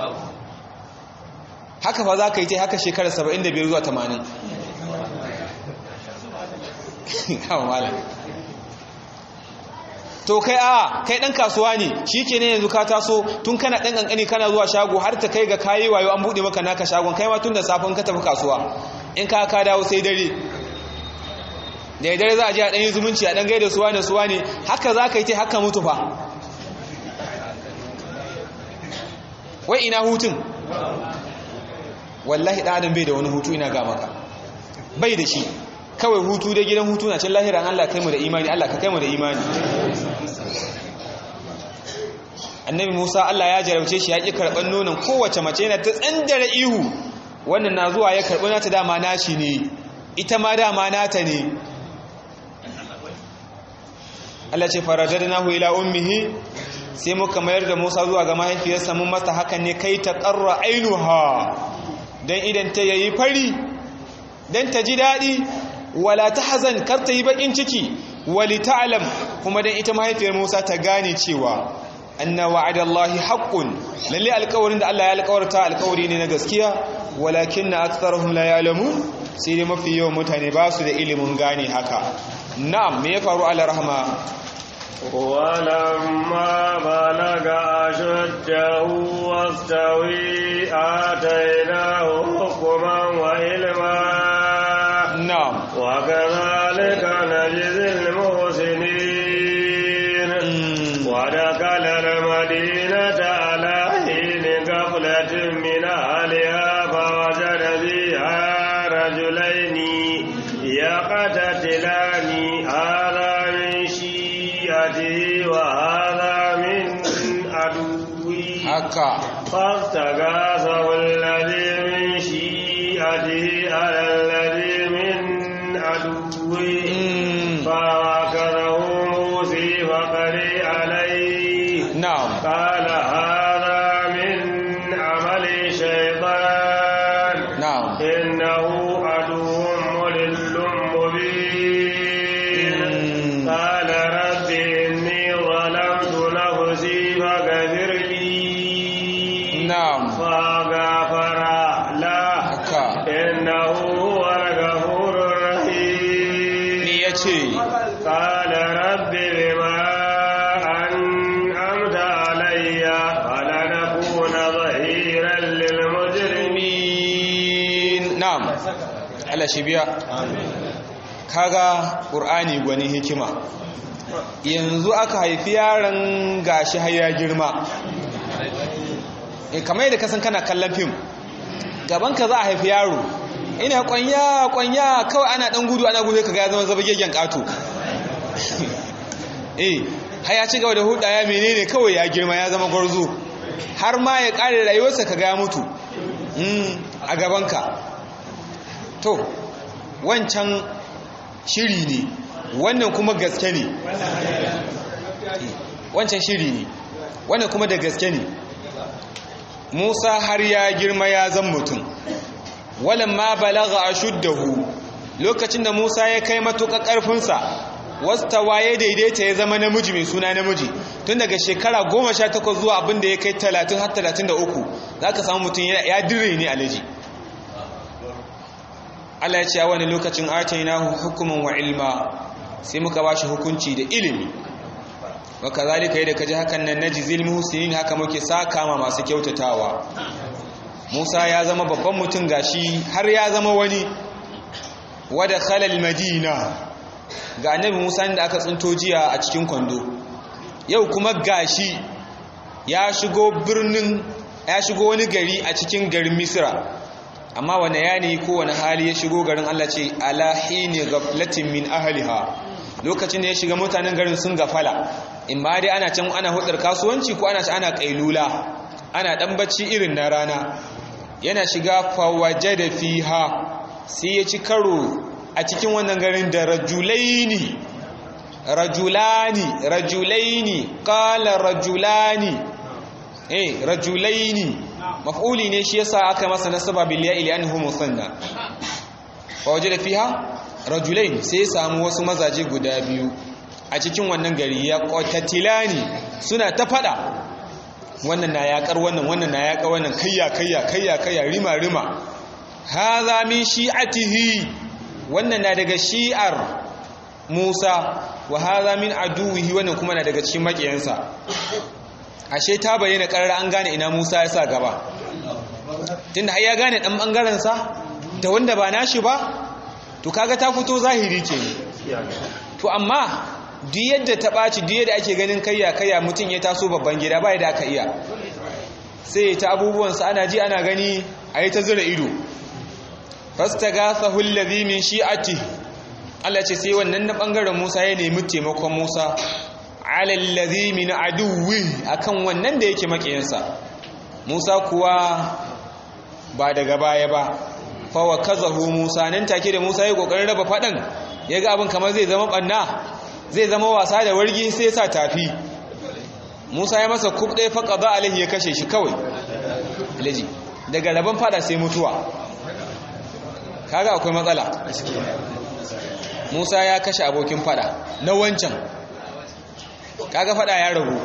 haka fa za ka yi ta haka shekarar 75 zuwa 80 hawa malam to kai dan kasuwa ne shikenan yanzu ka taso tun kana dan kankani kana zuwa shago har ta kai ga kayi wayo an bude maka naka shagon kai ma tun da safin ka tafi kasuwa in ka dawo sai dare da dare za a je a dan yi zumunci a dan gaida suwa ne haka za ka yi ta haka mutu fa wai ina hutun wallahi dan adam bai da wani hutu ina ga maka bai da shi kawai hutu da gidan hutu na can lahiran Allah kai mu da imani Allah ka kai mu da imani annabi Musa Allah ya jarabce shi ya ki karban nonon kowace mace yana ta tsandara ihu wannan na zuwa ya karbi nata dama nashi ne ita ma dama nata ne Allah ce faradadnahu ila ummihi sai muka mayar da Musa zuwa ga mahaifiyarsa mun masa hakan ne kai ta qarra ainuha dan idan ta yayi fari dan ta ji dadi wala tahzan kar ta yi bakin ciki wali ta'lam kuma dan ita mahaifiyar Musa ta gane cewa anna wa'adallahi haqqun lalle alƙawarin da Allah ya alƙawarta alƙawari ne na gaskiya walakinna aktharuhum la ya'lamun sai dai mafi yawan mutane ba su da ilimin gane haka na'am me ya faru ala rahma ولما بلغ أشده واستوي آتيناه حكما وعلما نعم وكذلك نجزي المحسنين ودخل المدينة على حين غفلة من أهلها فوجد فيها رجلين يقتتلان هذا من شيعته وهذا من عدوه فاستغاثه الذي من شيعته على الذي من عدوه فوكله موسى فقضى عليه قال هذا من عمل الشيطان إنه عدو مضل مبين قال رب إني ظلمت نفسي فاغفر لي فغفر له إنه هو الغفور الرحيم قال رب بما أنعمت علي فلنكون ظهيرا للمجرمين نعم Allah shi biya kaga qur'ani gwani hikima yanzu aka haifi yaron gashi har ya girma kamar yadda kasan kana kallon fim gaban ka za a haifi yaro ina kwanya kawai ana dan gudu kaga ya zama zabagegen kato har ya ci gaba da huda ya menene kawai ya girma ya zama gwarzo har ma ya kare rayuwarsa kaga ya mutu a gabanka to wancan shiri ne wannan kuma gaske ne, wancan shiri ne wannan kuma da gaske ne. Musa har ya girma ya zan mutum, walamma balagha ashuddahu, lokacin da Musa ya kai matuƙar ƙarfinsa, wastawa ya daidaita ya zama namiji mai suna namiji, tun daga shekara 18 zuwa abin da ya kai 30 har 33 za ka samu mutum ya dire ne alaji. Allah ya ce a wani lokacin atainahu hukuman wa ilma, sai muka ba shi hukunci da ilimi. Wa kazalika yadda kaji hakan nan najzil muhsinin, haka muke saka ma masu kyautatawa. Musa ya zama babban mutum gashi har ya zama wani. Wada khalal madina, ga annabi Musa da aka tsinto jiya a cikin kwando, yau kuma gashi ya shigo wani gari a cikin garin Misra. Amma wane yani ko wani hali ya shigo garin? Allah ce ala hini ghaflatin min ahliha, lokacin da ya shiga mutanen garin sun gafala, in ma dai ana can ana hudar kasuwanci ko ana kailula, ana dan bacci irin na rana. Yana shiga fawajada fiha, sai ya ci karo a cikin wannan garin da rajulaini qala rajulaini maf'uli ne, shi yasa aka masa nasaba bil ya'i li'annahu musanna. fawajada fiha rajulain, sai ya samu wasu mazaje guda biyu a cikin wannan gari, ya qatatilani, suna ta fada, wannan na yakar wannan na yakar wannan, kayya rima. Haza min shi'atihi, wannan na daga shi'ar Musa, wa haza min aduwihi, wannan kuma na daga cikin makiyansa. Ashe ta bayyana karara an gane ina Musa ya sa gaba, tunda har ya gane dan bangaren sa da wanda ba nashi ba, to kaga ta fito zahiri ke. To amma duk yadda ta ɓaci, duk yadda ake ganin kayya mutum ya taso babban gida ba yadda aka iya, sai ta abubuwansa ana ji ana gani, a yi ta zura ido. Fastaghathahu alladhi min shi'atihi, Allah ce sai wannan na bangaren Musa ya nemi taimakon Musa ala alladhi min aduwwi, akan wannan da yake makiyansa. Musa kuwa ba daga baya ba, fa wakazahu Musa, nan take da Musa ya kokarin raba fadan, ya ga abin kamar zai zama banna, zai zama wasa da wargi, sai sa tafi. Musa ya masa kub ɗaya, faqada alaihi, ya kashe shi kawai alaji. Daga raban fada sai mutuwa, kaga akwai matsala. Musa ya kashe abokin fada na wancan, kaga fada ya ragu.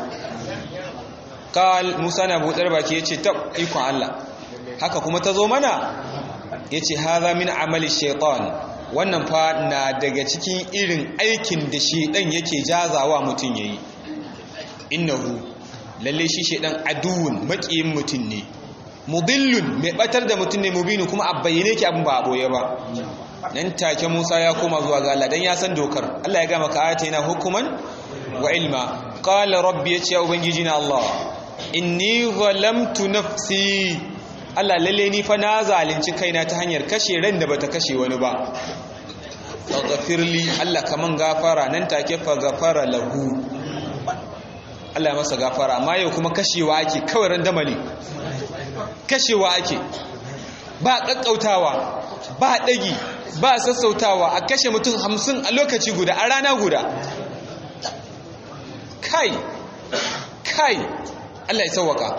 Musa na buɗar baki ya ce tab ikon Allah, haka kuma ta zo mana? Ya ce haza min amali shaitan, wannan fa na daga cikin irin aikin da shaitan yake jazawa mutum yayi. Innahu, lalle shi shaitan aduwun, maƙiyin mutum ne, mudillun, mai batar da mutum ne, mubinu, kuma a bayyane ki abin ba a boye ba. Nan take Musa ya koma zuwa ga Allah dan ya san dokar. Allah ya ga maka ayatina hukuman wa ilma. Qala rabbi, ya ce ya ubangiji na Allah, inni zalamtu nafsi, Allah lalle ni fa na zalunci kaina ta hanyar kashe ran da bata kashe wani ba. Faghfirli, Allah kaman gafara. Nan take fa gafara lahu, Allah masa gafara. Amma yau kuma kashewa ake, kawai randamali kashewa ake, ba kakkautawa, ba dagi, ba sassautawa, a kashe mutum 50 a lokaci guda, a rana guda. Kai Allah ya sauwaka.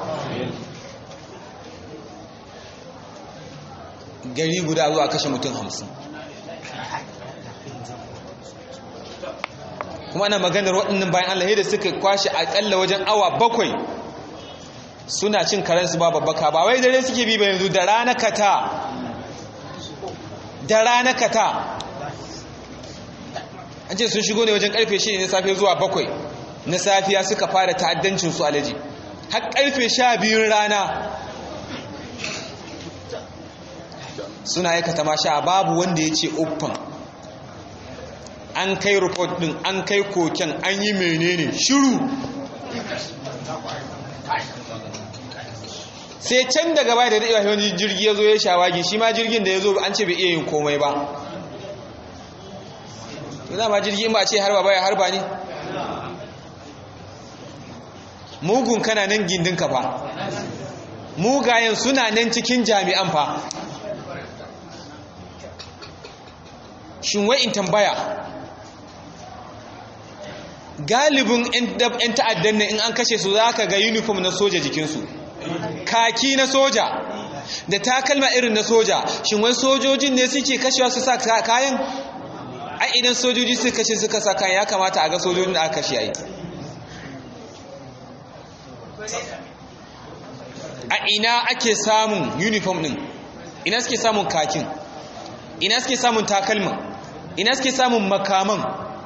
Gari guda zuwa kashe mutum 50, kuma ana maganar waɗannan bayan Allah da suka kwashe akalla wajen awa 7 suna cin karansu ba babbaka. Ba wai dare suke bi ba yanzu, da rana kata an ce sun shigo ne wajen karfe 6 na safe zuwa 7 na safiya, suka fara ta'addancin su alaji har karfe 12 rana suna aikata masha, babu wanda ya ce uffan. An kai report din, an kai koken, an yi menene, shiru. Sai can daga baya da daɗewa wani jirgi ya zo ya shawagi, shi ma jirgin da ya zo an ce bai iya yin komai ba. Yana ma jirgi in ba ce harba baya harba ne? Mugun kana nan gindinka fa, mugayen suna nan cikin jami'an fa. shin wai in tambaya, galibin 'yan ta'addan nan in an kashe su za ka ga uniform na soja jikinsu, kaki na soja da takalma irin na soja. Shin wai sojojin ne suke kashewa su sa kayan? Ai idan sojoji suka kashe suka sa kayan, ya kamata a ga sojojin da aka kashe ai. A ina ake samun uniform din? Ina suke samun kakin? Ina suke samun takalman? Ina suke samun makaman?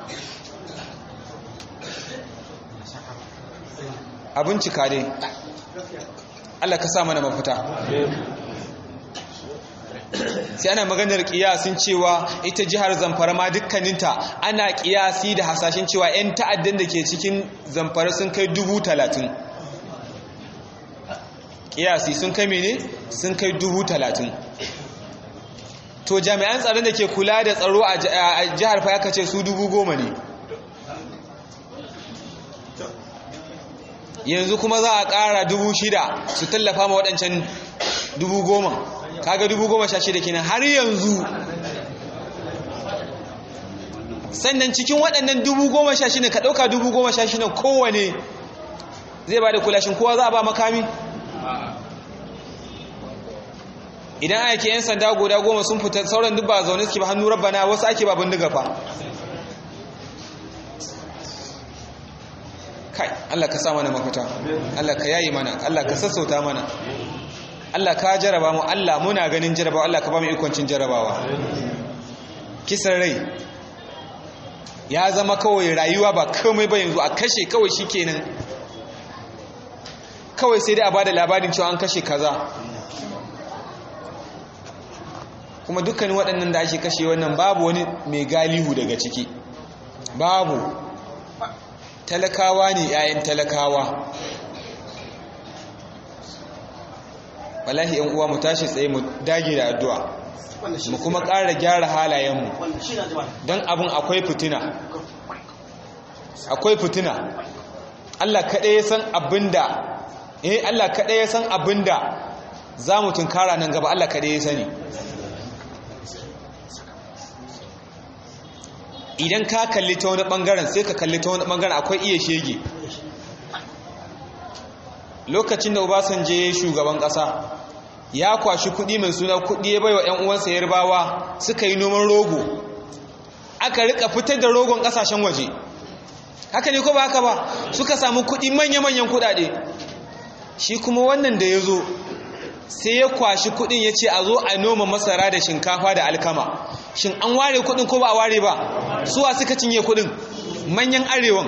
Abin cika dai, Allah ka sa mana mafita. Sai ana maganar kiyasin cewa ita jihar Zamfara ma dukkaninta ana kiyasi da hasashen cewa 'yan ta'addan da ke cikin Zamfara sun kai 30,000. Kiyasi sun kai mene? Sun kai 30,000. To jami'an tsaron da ke kula da tsaro a jihar fa aka ce su 10,000 ne. Yanzu kuma za a ƙara 6,000 su tallafa ma waɗancan 10,000. Kaga 16,000 kenan har yanzu. Sannan cikin waɗannan 16,000 ka ɗauka 16,000 kowane zai ba da kulashin, kowa za a ba makami? Idan ake 'yan sanda guda 10 sun fita, sauran duk ba zaune suke ba, hannu rabbana, wasu ake ba bindiga fa. Kai, Allah ka sa mana mafita, Allah ka yayi mana, Allah ka sassauta mana, Allah ka jaraba mu, Allah muna ganin jarabawa, Allah ka ba mu ikoncin jarabawa. Kisan rai ya zama kawai rayuwa, ba komai ba yanzu, a kashe kawai shikenan. Kawai sai dai a bada labarin cewa an kashe kaza. Kuma dukkanin waɗannan da ake kashe wannan babu wani mai galihu daga ciki, babu. Talakawa ne, 'ya'yan talakawa. Wallahi 'yan uwa, mu tashi tsaye, mu dage da addu'a, mu kuma ƙara gyara halayenmu, don abin akwai fitina. Akwai fitina. Allah kaɗai ya san abinda Allah kaɗai ya san abinda za mu tunkara nan gaba, Allah kaɗai ya sani. Idan ka kalli ta wani ɓangaren sai ka kalli ta wani ɓangaren, akwai iya shege. Lokacin da Obasanjo ya yi shugaban ƙasa, ya kwashi kuɗi mai suna kuɗi ya bai wa 'yan uwansa Yarbawa suka yi noman rogo, aka rika fitar da rogon ƙasashen waje. Haka ne ko ba haka ba? Suka samu kuɗi, manya-manyan kuɗaɗe. Shi kuma wannan da ya zo sai ya kwashi kuɗin ya ce a zo a noma masara da shinkafa da alkama. Shin an ware kuɗin ko ba a ware ba? Suwa suka cinye kuɗin? Manyan arewan.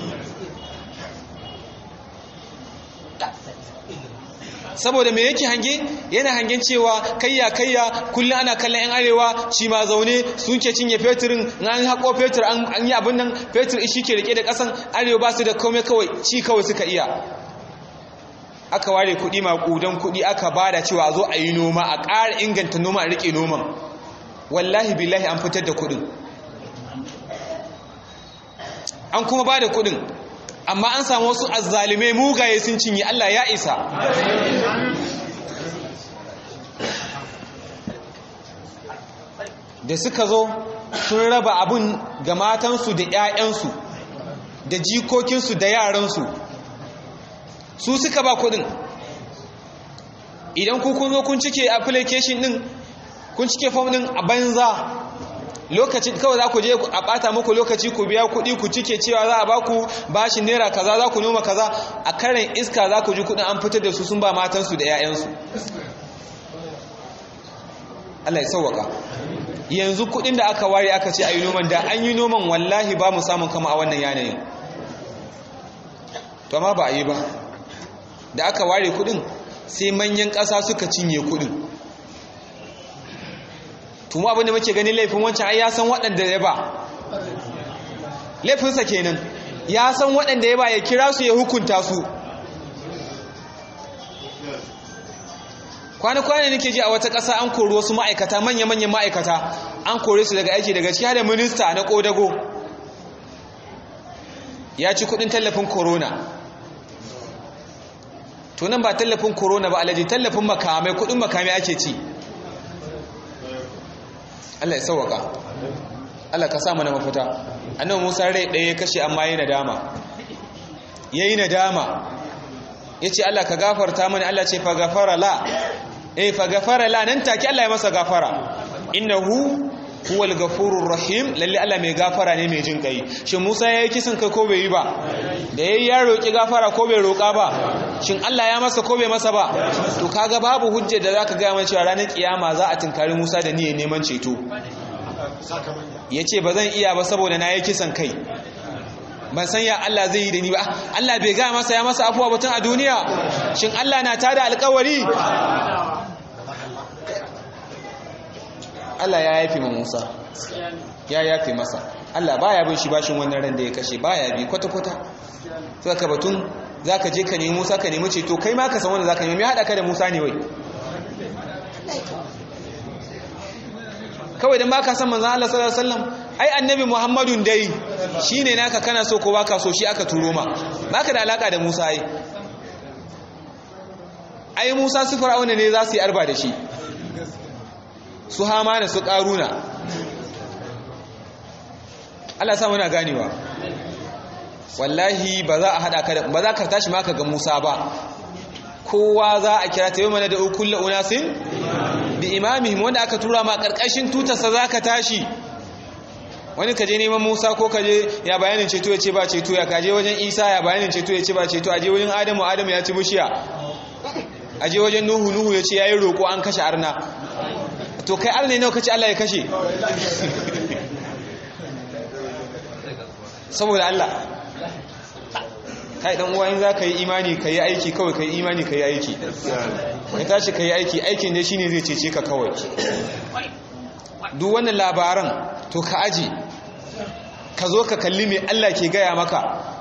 Saboda me yake hange? Yana hangen cewa kayya kullum ana kallon 'yan arewa shi ma zaune sun ke cinye fetirin, an haƙo fetur an yi abin nan, fetur shi ke rike da ƙasan, arewa ba su da komai, kawai ci kawai suka iya. Aka ware kuɗi maƙudan kuɗi aka bada cewa a zo a yi noma, a ƙara inganta noma, a riƙe noman. Wallahi billahi an fitar da kuɗin, an kuma ba da kuɗin, amma an samu wasu azzalimai mugaye sun cinye. Allah ya isa. Da suka zo sun raba abin ga matansu da 'ya'yansu da jikokinsu da yaransu, su suka ba kuɗin. Idan kun zo kun cike application ɗin, kun cike form ɗin a banza, lokacin kawai za ku je a ɓata muku lokaci, ku biya kuɗi ku cike cewa za a baku bashin naira kaza, za ku noma kaza, a karen iska za ku ji kuɗin an fitar da su sun ba matansu da 'ya'yansu. Allah ya sauwaka. Yanzu kuɗin da aka ware aka ce a yi noman, da an yi noman wallahi ba mu samun kama a wannan yanayin. To amma ba a yi ba. Da aka ware kuɗin sai manyan ƙasa suka cinye kuɗin. Tuma abinda muke ganin laifin wancan, ai ya san waɗanda ya ba, laifinsa kenan, ya san waɗanda ya ba, ya kira su ya hukunta su. Kwana-kwana nake ji a wata ƙasa an kori wasu ma'aikata, manya-manyan ma'aikata, an kore su daga aiki, daga ciki da minista na ƙodago ya ci kuɗin tallafin korona. To nan ba tallafin korona ba alaji, tallafin makamai, kuɗin makamai ake ci. Allah ya sauwaka Allah ka sa mana mafita. Annabi Musa rai ɗaya ya kashe amma yayi nadama yace Allah ka gafarta mana. Allah ce fa gafara la nan take Allah ya masa gafara. Innahu huwal ghafurur rahim, lalle Allah mai gafara ne mai jin kai. Shin Musa yayi kisan kai ko bai yi ba? Da yayi ya roki gafara ko bai roka ba? Shin Allah ya masa ko bai masa ba? To kaga babu hujja da zaka ga mana cewa ranar kiyama za a tinkari Musa da niyyar neman ceto. Yace ba zan iya ba saboda na yi kisan kai, ban san ya Allah zai yi da ni ba. Allah bai ga masa ya masa afuwa batun a duniya. Shin Allah na tada alƙawari? Allah ya yafe ma Musa, ya yafe masa. Allah baya bin shi bashin wannan ran da ya kashe, baya bi kwata-kwata. Saka batun zaka je ka nemi Musa ka nemi ceto, kai ma ka san wanda zaka nemi. Me hada ka da Musa ne wai? Kawai dan baka san manzon Allah sallallahu alaihi wasallam, ai annabi Muhammadun dai shine naka, kana so ko baka so shi aka turo ma. Baka da alaka da Musa ai Musa su Fir'auna ne za su yi arba da shi, su Hamana su Karuna. Allah sa muna ganewa. Wallahi ba za a hada ka da, ba za ka tashi maka ga Musa ba. Kowa za a kira ta yi mana da kullu unasin bi imamihim, wanda aka tura ma karkashin tutarsa za ka tashi. Wani kaje neman Musa ko kaje ya bayanin ceto ya ce ba ceto, ya kaje wajen Isa ya bayanin ceto ya ce ba ceto, aje wajen Adamu ya ci bishiya, aje wajen Nuhu ya ce yayi roko an kashe arna. To kai Allah ne nawa kace Allah ya kashe? Saboda Allah. Kai dan uwa, in za ka yi imani ka yi aiki, kawai ka yi imani ka yi aiki. Ka tashi ka yi aiki, aikin ne shine zai cece ka kawai. Duk wannan labaran to ka aji, ka zo ka kalli me Allah ke gaya maka.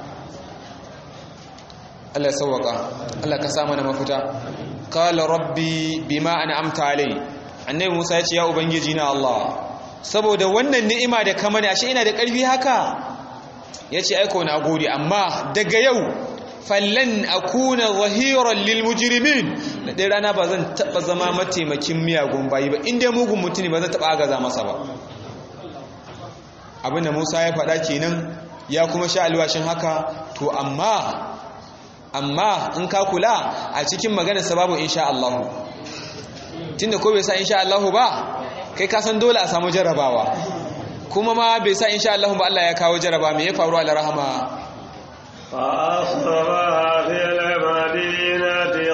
Allah ya sauwaka, Allah ka sa mana mafita. Qala rabbi bima an'amta alai. Annabi Musa ya ce ya ubangiji na Allah, saboda wannan ni'ima da ka mani, ashe ina da ƙarfi haka. Ya ce aiko na gode, amma daga yau fallan akuna zahiran lil mujrimin. Da dai rana ba zan taba zama mataimakin miyagun bayi ba, inda mugun mutune ba zan taba agaza masa ba. Abinda Musa ya faɗa kenan, ya kuma sha alwashin haka. To amma in ka kula a cikin maganar sababu insha Allah, tunda ko bai sa insha Allah ba, kai ka san dole a samu jarrabawa. Kuma ma bai sa insha Allah ba, Allah ya kawo jaraba. Me ya faru ala rahama? fa asbaha fil madinati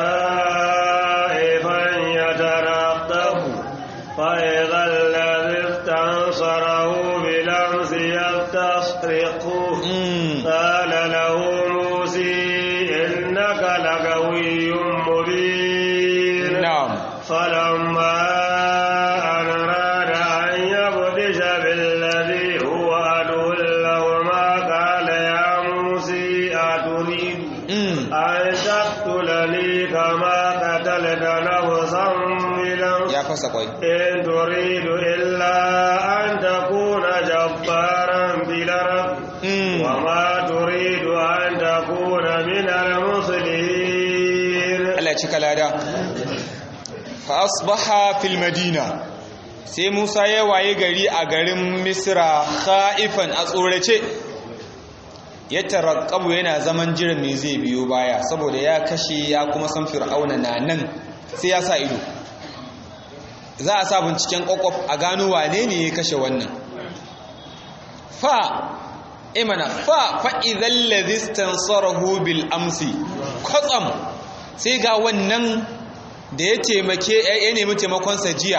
khaifan yataraqabu fa idha alladhi istansarahu bil amsi yastasriqu qala lahu musa innaka lagawiyyun mubin. Na'am. Falamma إن تريد إلا أن تكون جبارا بالأرض وما تريد أن تكون من المصلحين. الله يشكر هذا. فأصبح في المدينة. sai Musa ya waye gari a garin Misra khaifan a tsorace, ya tarakkabu yana zaman jiran me zai biyo baya, saboda ya kashe ya kuma san Fir'auna na nan, sai ya sa ido. Za a sa binciken ƙwaƙwaf a gano wane ne ya kashe wannan. Fa'izan lazistan tsarahu bil amsi, kwatsam sai ga wannan da ya nemi taimakonsa jiya,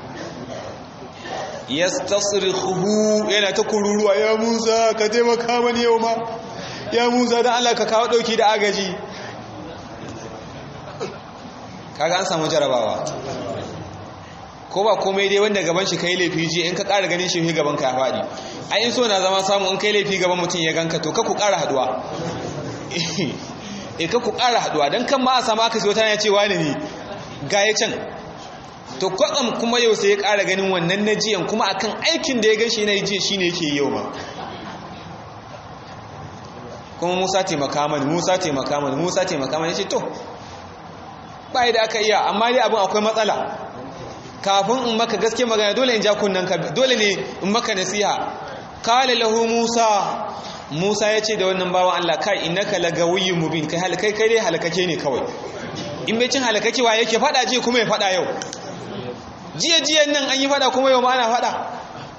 ya stasrihu yana ta kururuwa, ya Musa ka taimaka mani yau ma, ya Musa don Allah ka kawo ɗauki da agaji. Kaga an samu jarabawa. Ko ba komai dai wanda gaban shi kai laifi ji, in ka ƙara ganin shi gaban ka faɗi. Ai in so na zama samu, in kai laifi gaban mutum ya ganka, to ka ku ƙara haduwa. Ka ku ƙara haduwa, don kan ma a samu aka wata ya ce wani ne ga ya can. To kwatsam kuma yau sai ya ƙara ganin wannan na jiyan, kuma akan aikin da ya gan shi na jiya shi ne yake yau ma. Kuma Musa taimaka mani, Musa taimaka mani, Musa taimaka mani. Ya ce to ba da aka iya, amma dai abin akwai matsala. kafin in maka gaske magana dole in ja kunnanka, dole ne in maka nasiha. Qala lahu Musa ya ce da wannan bawan Allah, kai innaka lagawiyyun mubin, kai dai halakake ne kawai. In bai cin halakake wa yake fada je kuma ya fada yau. Jiya nan an yi fada kuma yau ma ana fada.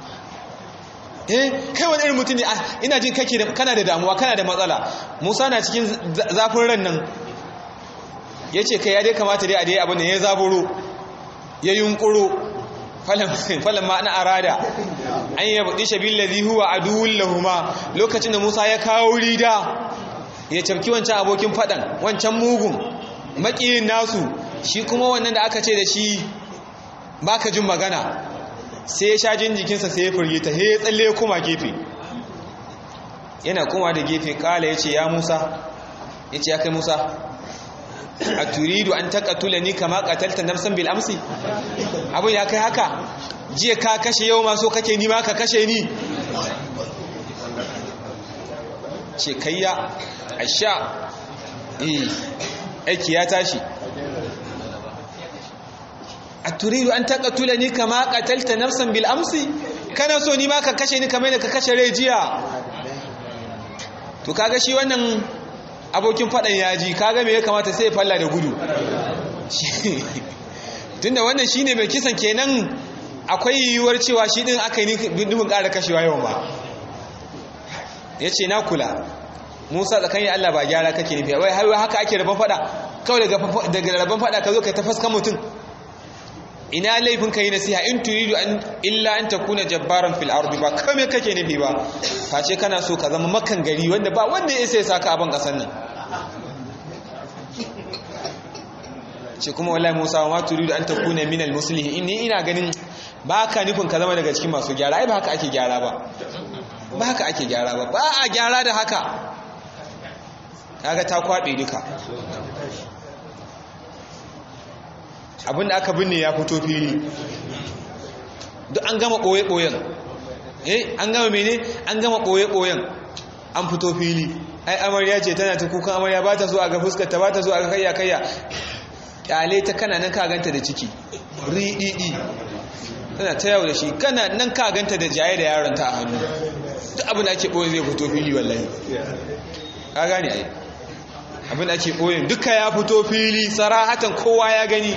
Kai wani irin mutum ne, ina jin kana da damuwa, kana da matsala. Musa na cikin zafin ran nan ya ce kai ya dai kamata dai a dai abin da ya zaburo ya yunkuro falon ma na arada an yi buɗi shabi lalzi huwa a duwun lahuma. Lokacin da Musa ya kawo rida ya cafki wancan abokin faɗan, wancan mugun maƙiyin nasu, shi kuma wannan da aka ce da shi baka jin magana, sai ya sha jin jikinsa sai ya firgita, sai ya tsalle kuma gefe. Yana kuma da gefe kala ya ce ya Musa, ya ce ya kai Musa, a turidu an taƙatula ni kama ƙatalta nafsan bil amsi? Abin ya kai haka, jiya ka kashe yau ma so kake ni ma ka kashe ni? Ce kayya a sha, aiki ya tashi. A turidu an taƙatula ni kama ƙatalta nafsan bil amsi? Kana so ni ma ka kashe ni kamar da ka kashe rai jiya? To kaga shi wannan abokin faɗan yaji, kaga me ya kamata sai ya falla da gudu. Tunda wannan shine mai kisan, kenan akwai yiwuwar cewa shi din aka yi nufin ƙara kashewa yawan ba. Ya ce na kula, Musa tsakanin Allah ba gyara kake nufi, wai har haka ake rabon faɗa, kawai daga rabon faɗa ka zo ka tafas kan mutum. Ina laifin ka yi nasiha, in turidu illa an takuna jabbaran fil ardi, ba kame kake nufi ba face kana so ka zama makan gari wanda ba wanda ya sai saka abin kasan nan. Ce kuma wallahi Musa, ma turidu an takuna minal muslihin, inni ina ganin ba ka nufin ka zama daga cikin masu gyara. Ai ba haka ake gyara ba, ba haka ake gyara ba, ba a gyara da haka. Kaga ta kwaɓe duka, abinda aka binne ya fito fili, duk an gama ɓoye-ɓoyen. An gama mene? An gama ɓoye-ɓoyen, an fito fili. Ai amarya ce tana ta kukan amarya, ba ta so a ga fuskarta, ba ta so a ga kayya. Ƙyale ta, kana nan ka ganta da ciki riɗiɗi, tana ta yau da shi, kana nan ka ganta da jaye da yaronta a hannu. Duk abin da ake ɓoye zai fito fili wallahi. Ka gane ai, abin da ake ɓoyin duka ya fito fili sarahatan, kowa ya gani.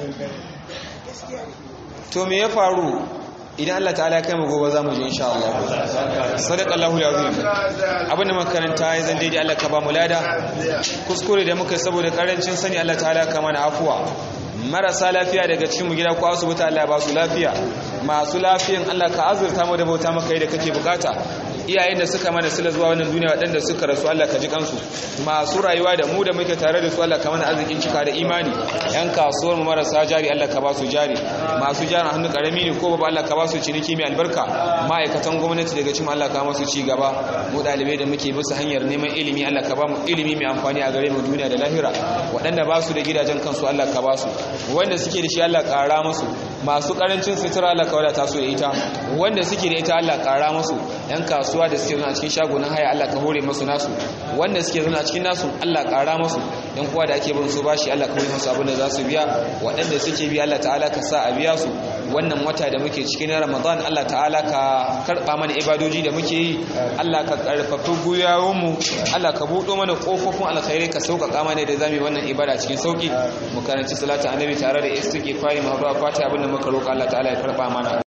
To me ya faru? Idan Allah ta'ala ya kai mu gobe za mu je insha Allah. Sadaqallahu alazim. Abin da makaranta ya zan daidai Allah ka ba mu lada, kuskure da muka saboda karancin sani Allah ta'ala ka mana afuwa. Marasa lafiya daga cikin mu gida ko asibiti Allah ya ba su lafiya, masu lafiyan Allah ka azurta mu da bauta maka yi da kake bukata. Iyayen da suka mana sila zuwa wannan duniya, waɗanda suka rasu Allah ka ji kansu, masu rayuwa da mu da muke tare da su Allah ka mana arzikin cika da imani. Yan kasuwar mu marasa jari Allah ka ba su jari, masu jari hannu karami ne ko ba Allah ka ba su ciniki mai albarka. Ma'aikatan gwamnati daga cikin Allah ka masu ci gaba. Mu ɗalibai da muke bisa hanyar neman ilimi Allah ka ba mu ilimi mai amfani a gare mu duniya da lahira. Waɗanda ba su da gidajen kansu Allah ka ba su, wanda suke da shi Allah ƙara musu, masu ƙarancin sutura Allah ka wadata su da ita, wanda suke da ita Allah ƙara musu. Yan kasuwa da suke zuna a cikin shagunan haya Allah ka hore masu nasu, wanda suke zuna a cikin nasu Allah ƙara masu. Yan kuwa da ake bin su bashi Allah ka hore masu abin da za su biya, waɗanda suke biya Allah ta'ala ka sa a biya su. Wannan wata da muke cikin Ramadan Allah ta'ala ka karɓa mana ibadoji da muke yi, Allah ka ƙarfafi gwiwawunmu, Allah ka buɗo mana ƙofofin alkhairai, ka sauƙaƙa mana da zamu yi wannan ibada cikin sauƙi. Mu karanci salatu annabi tare da istighfari, mu haɗu a fatiha, abin da muka roƙa Allah ta'ala ya karɓa mana.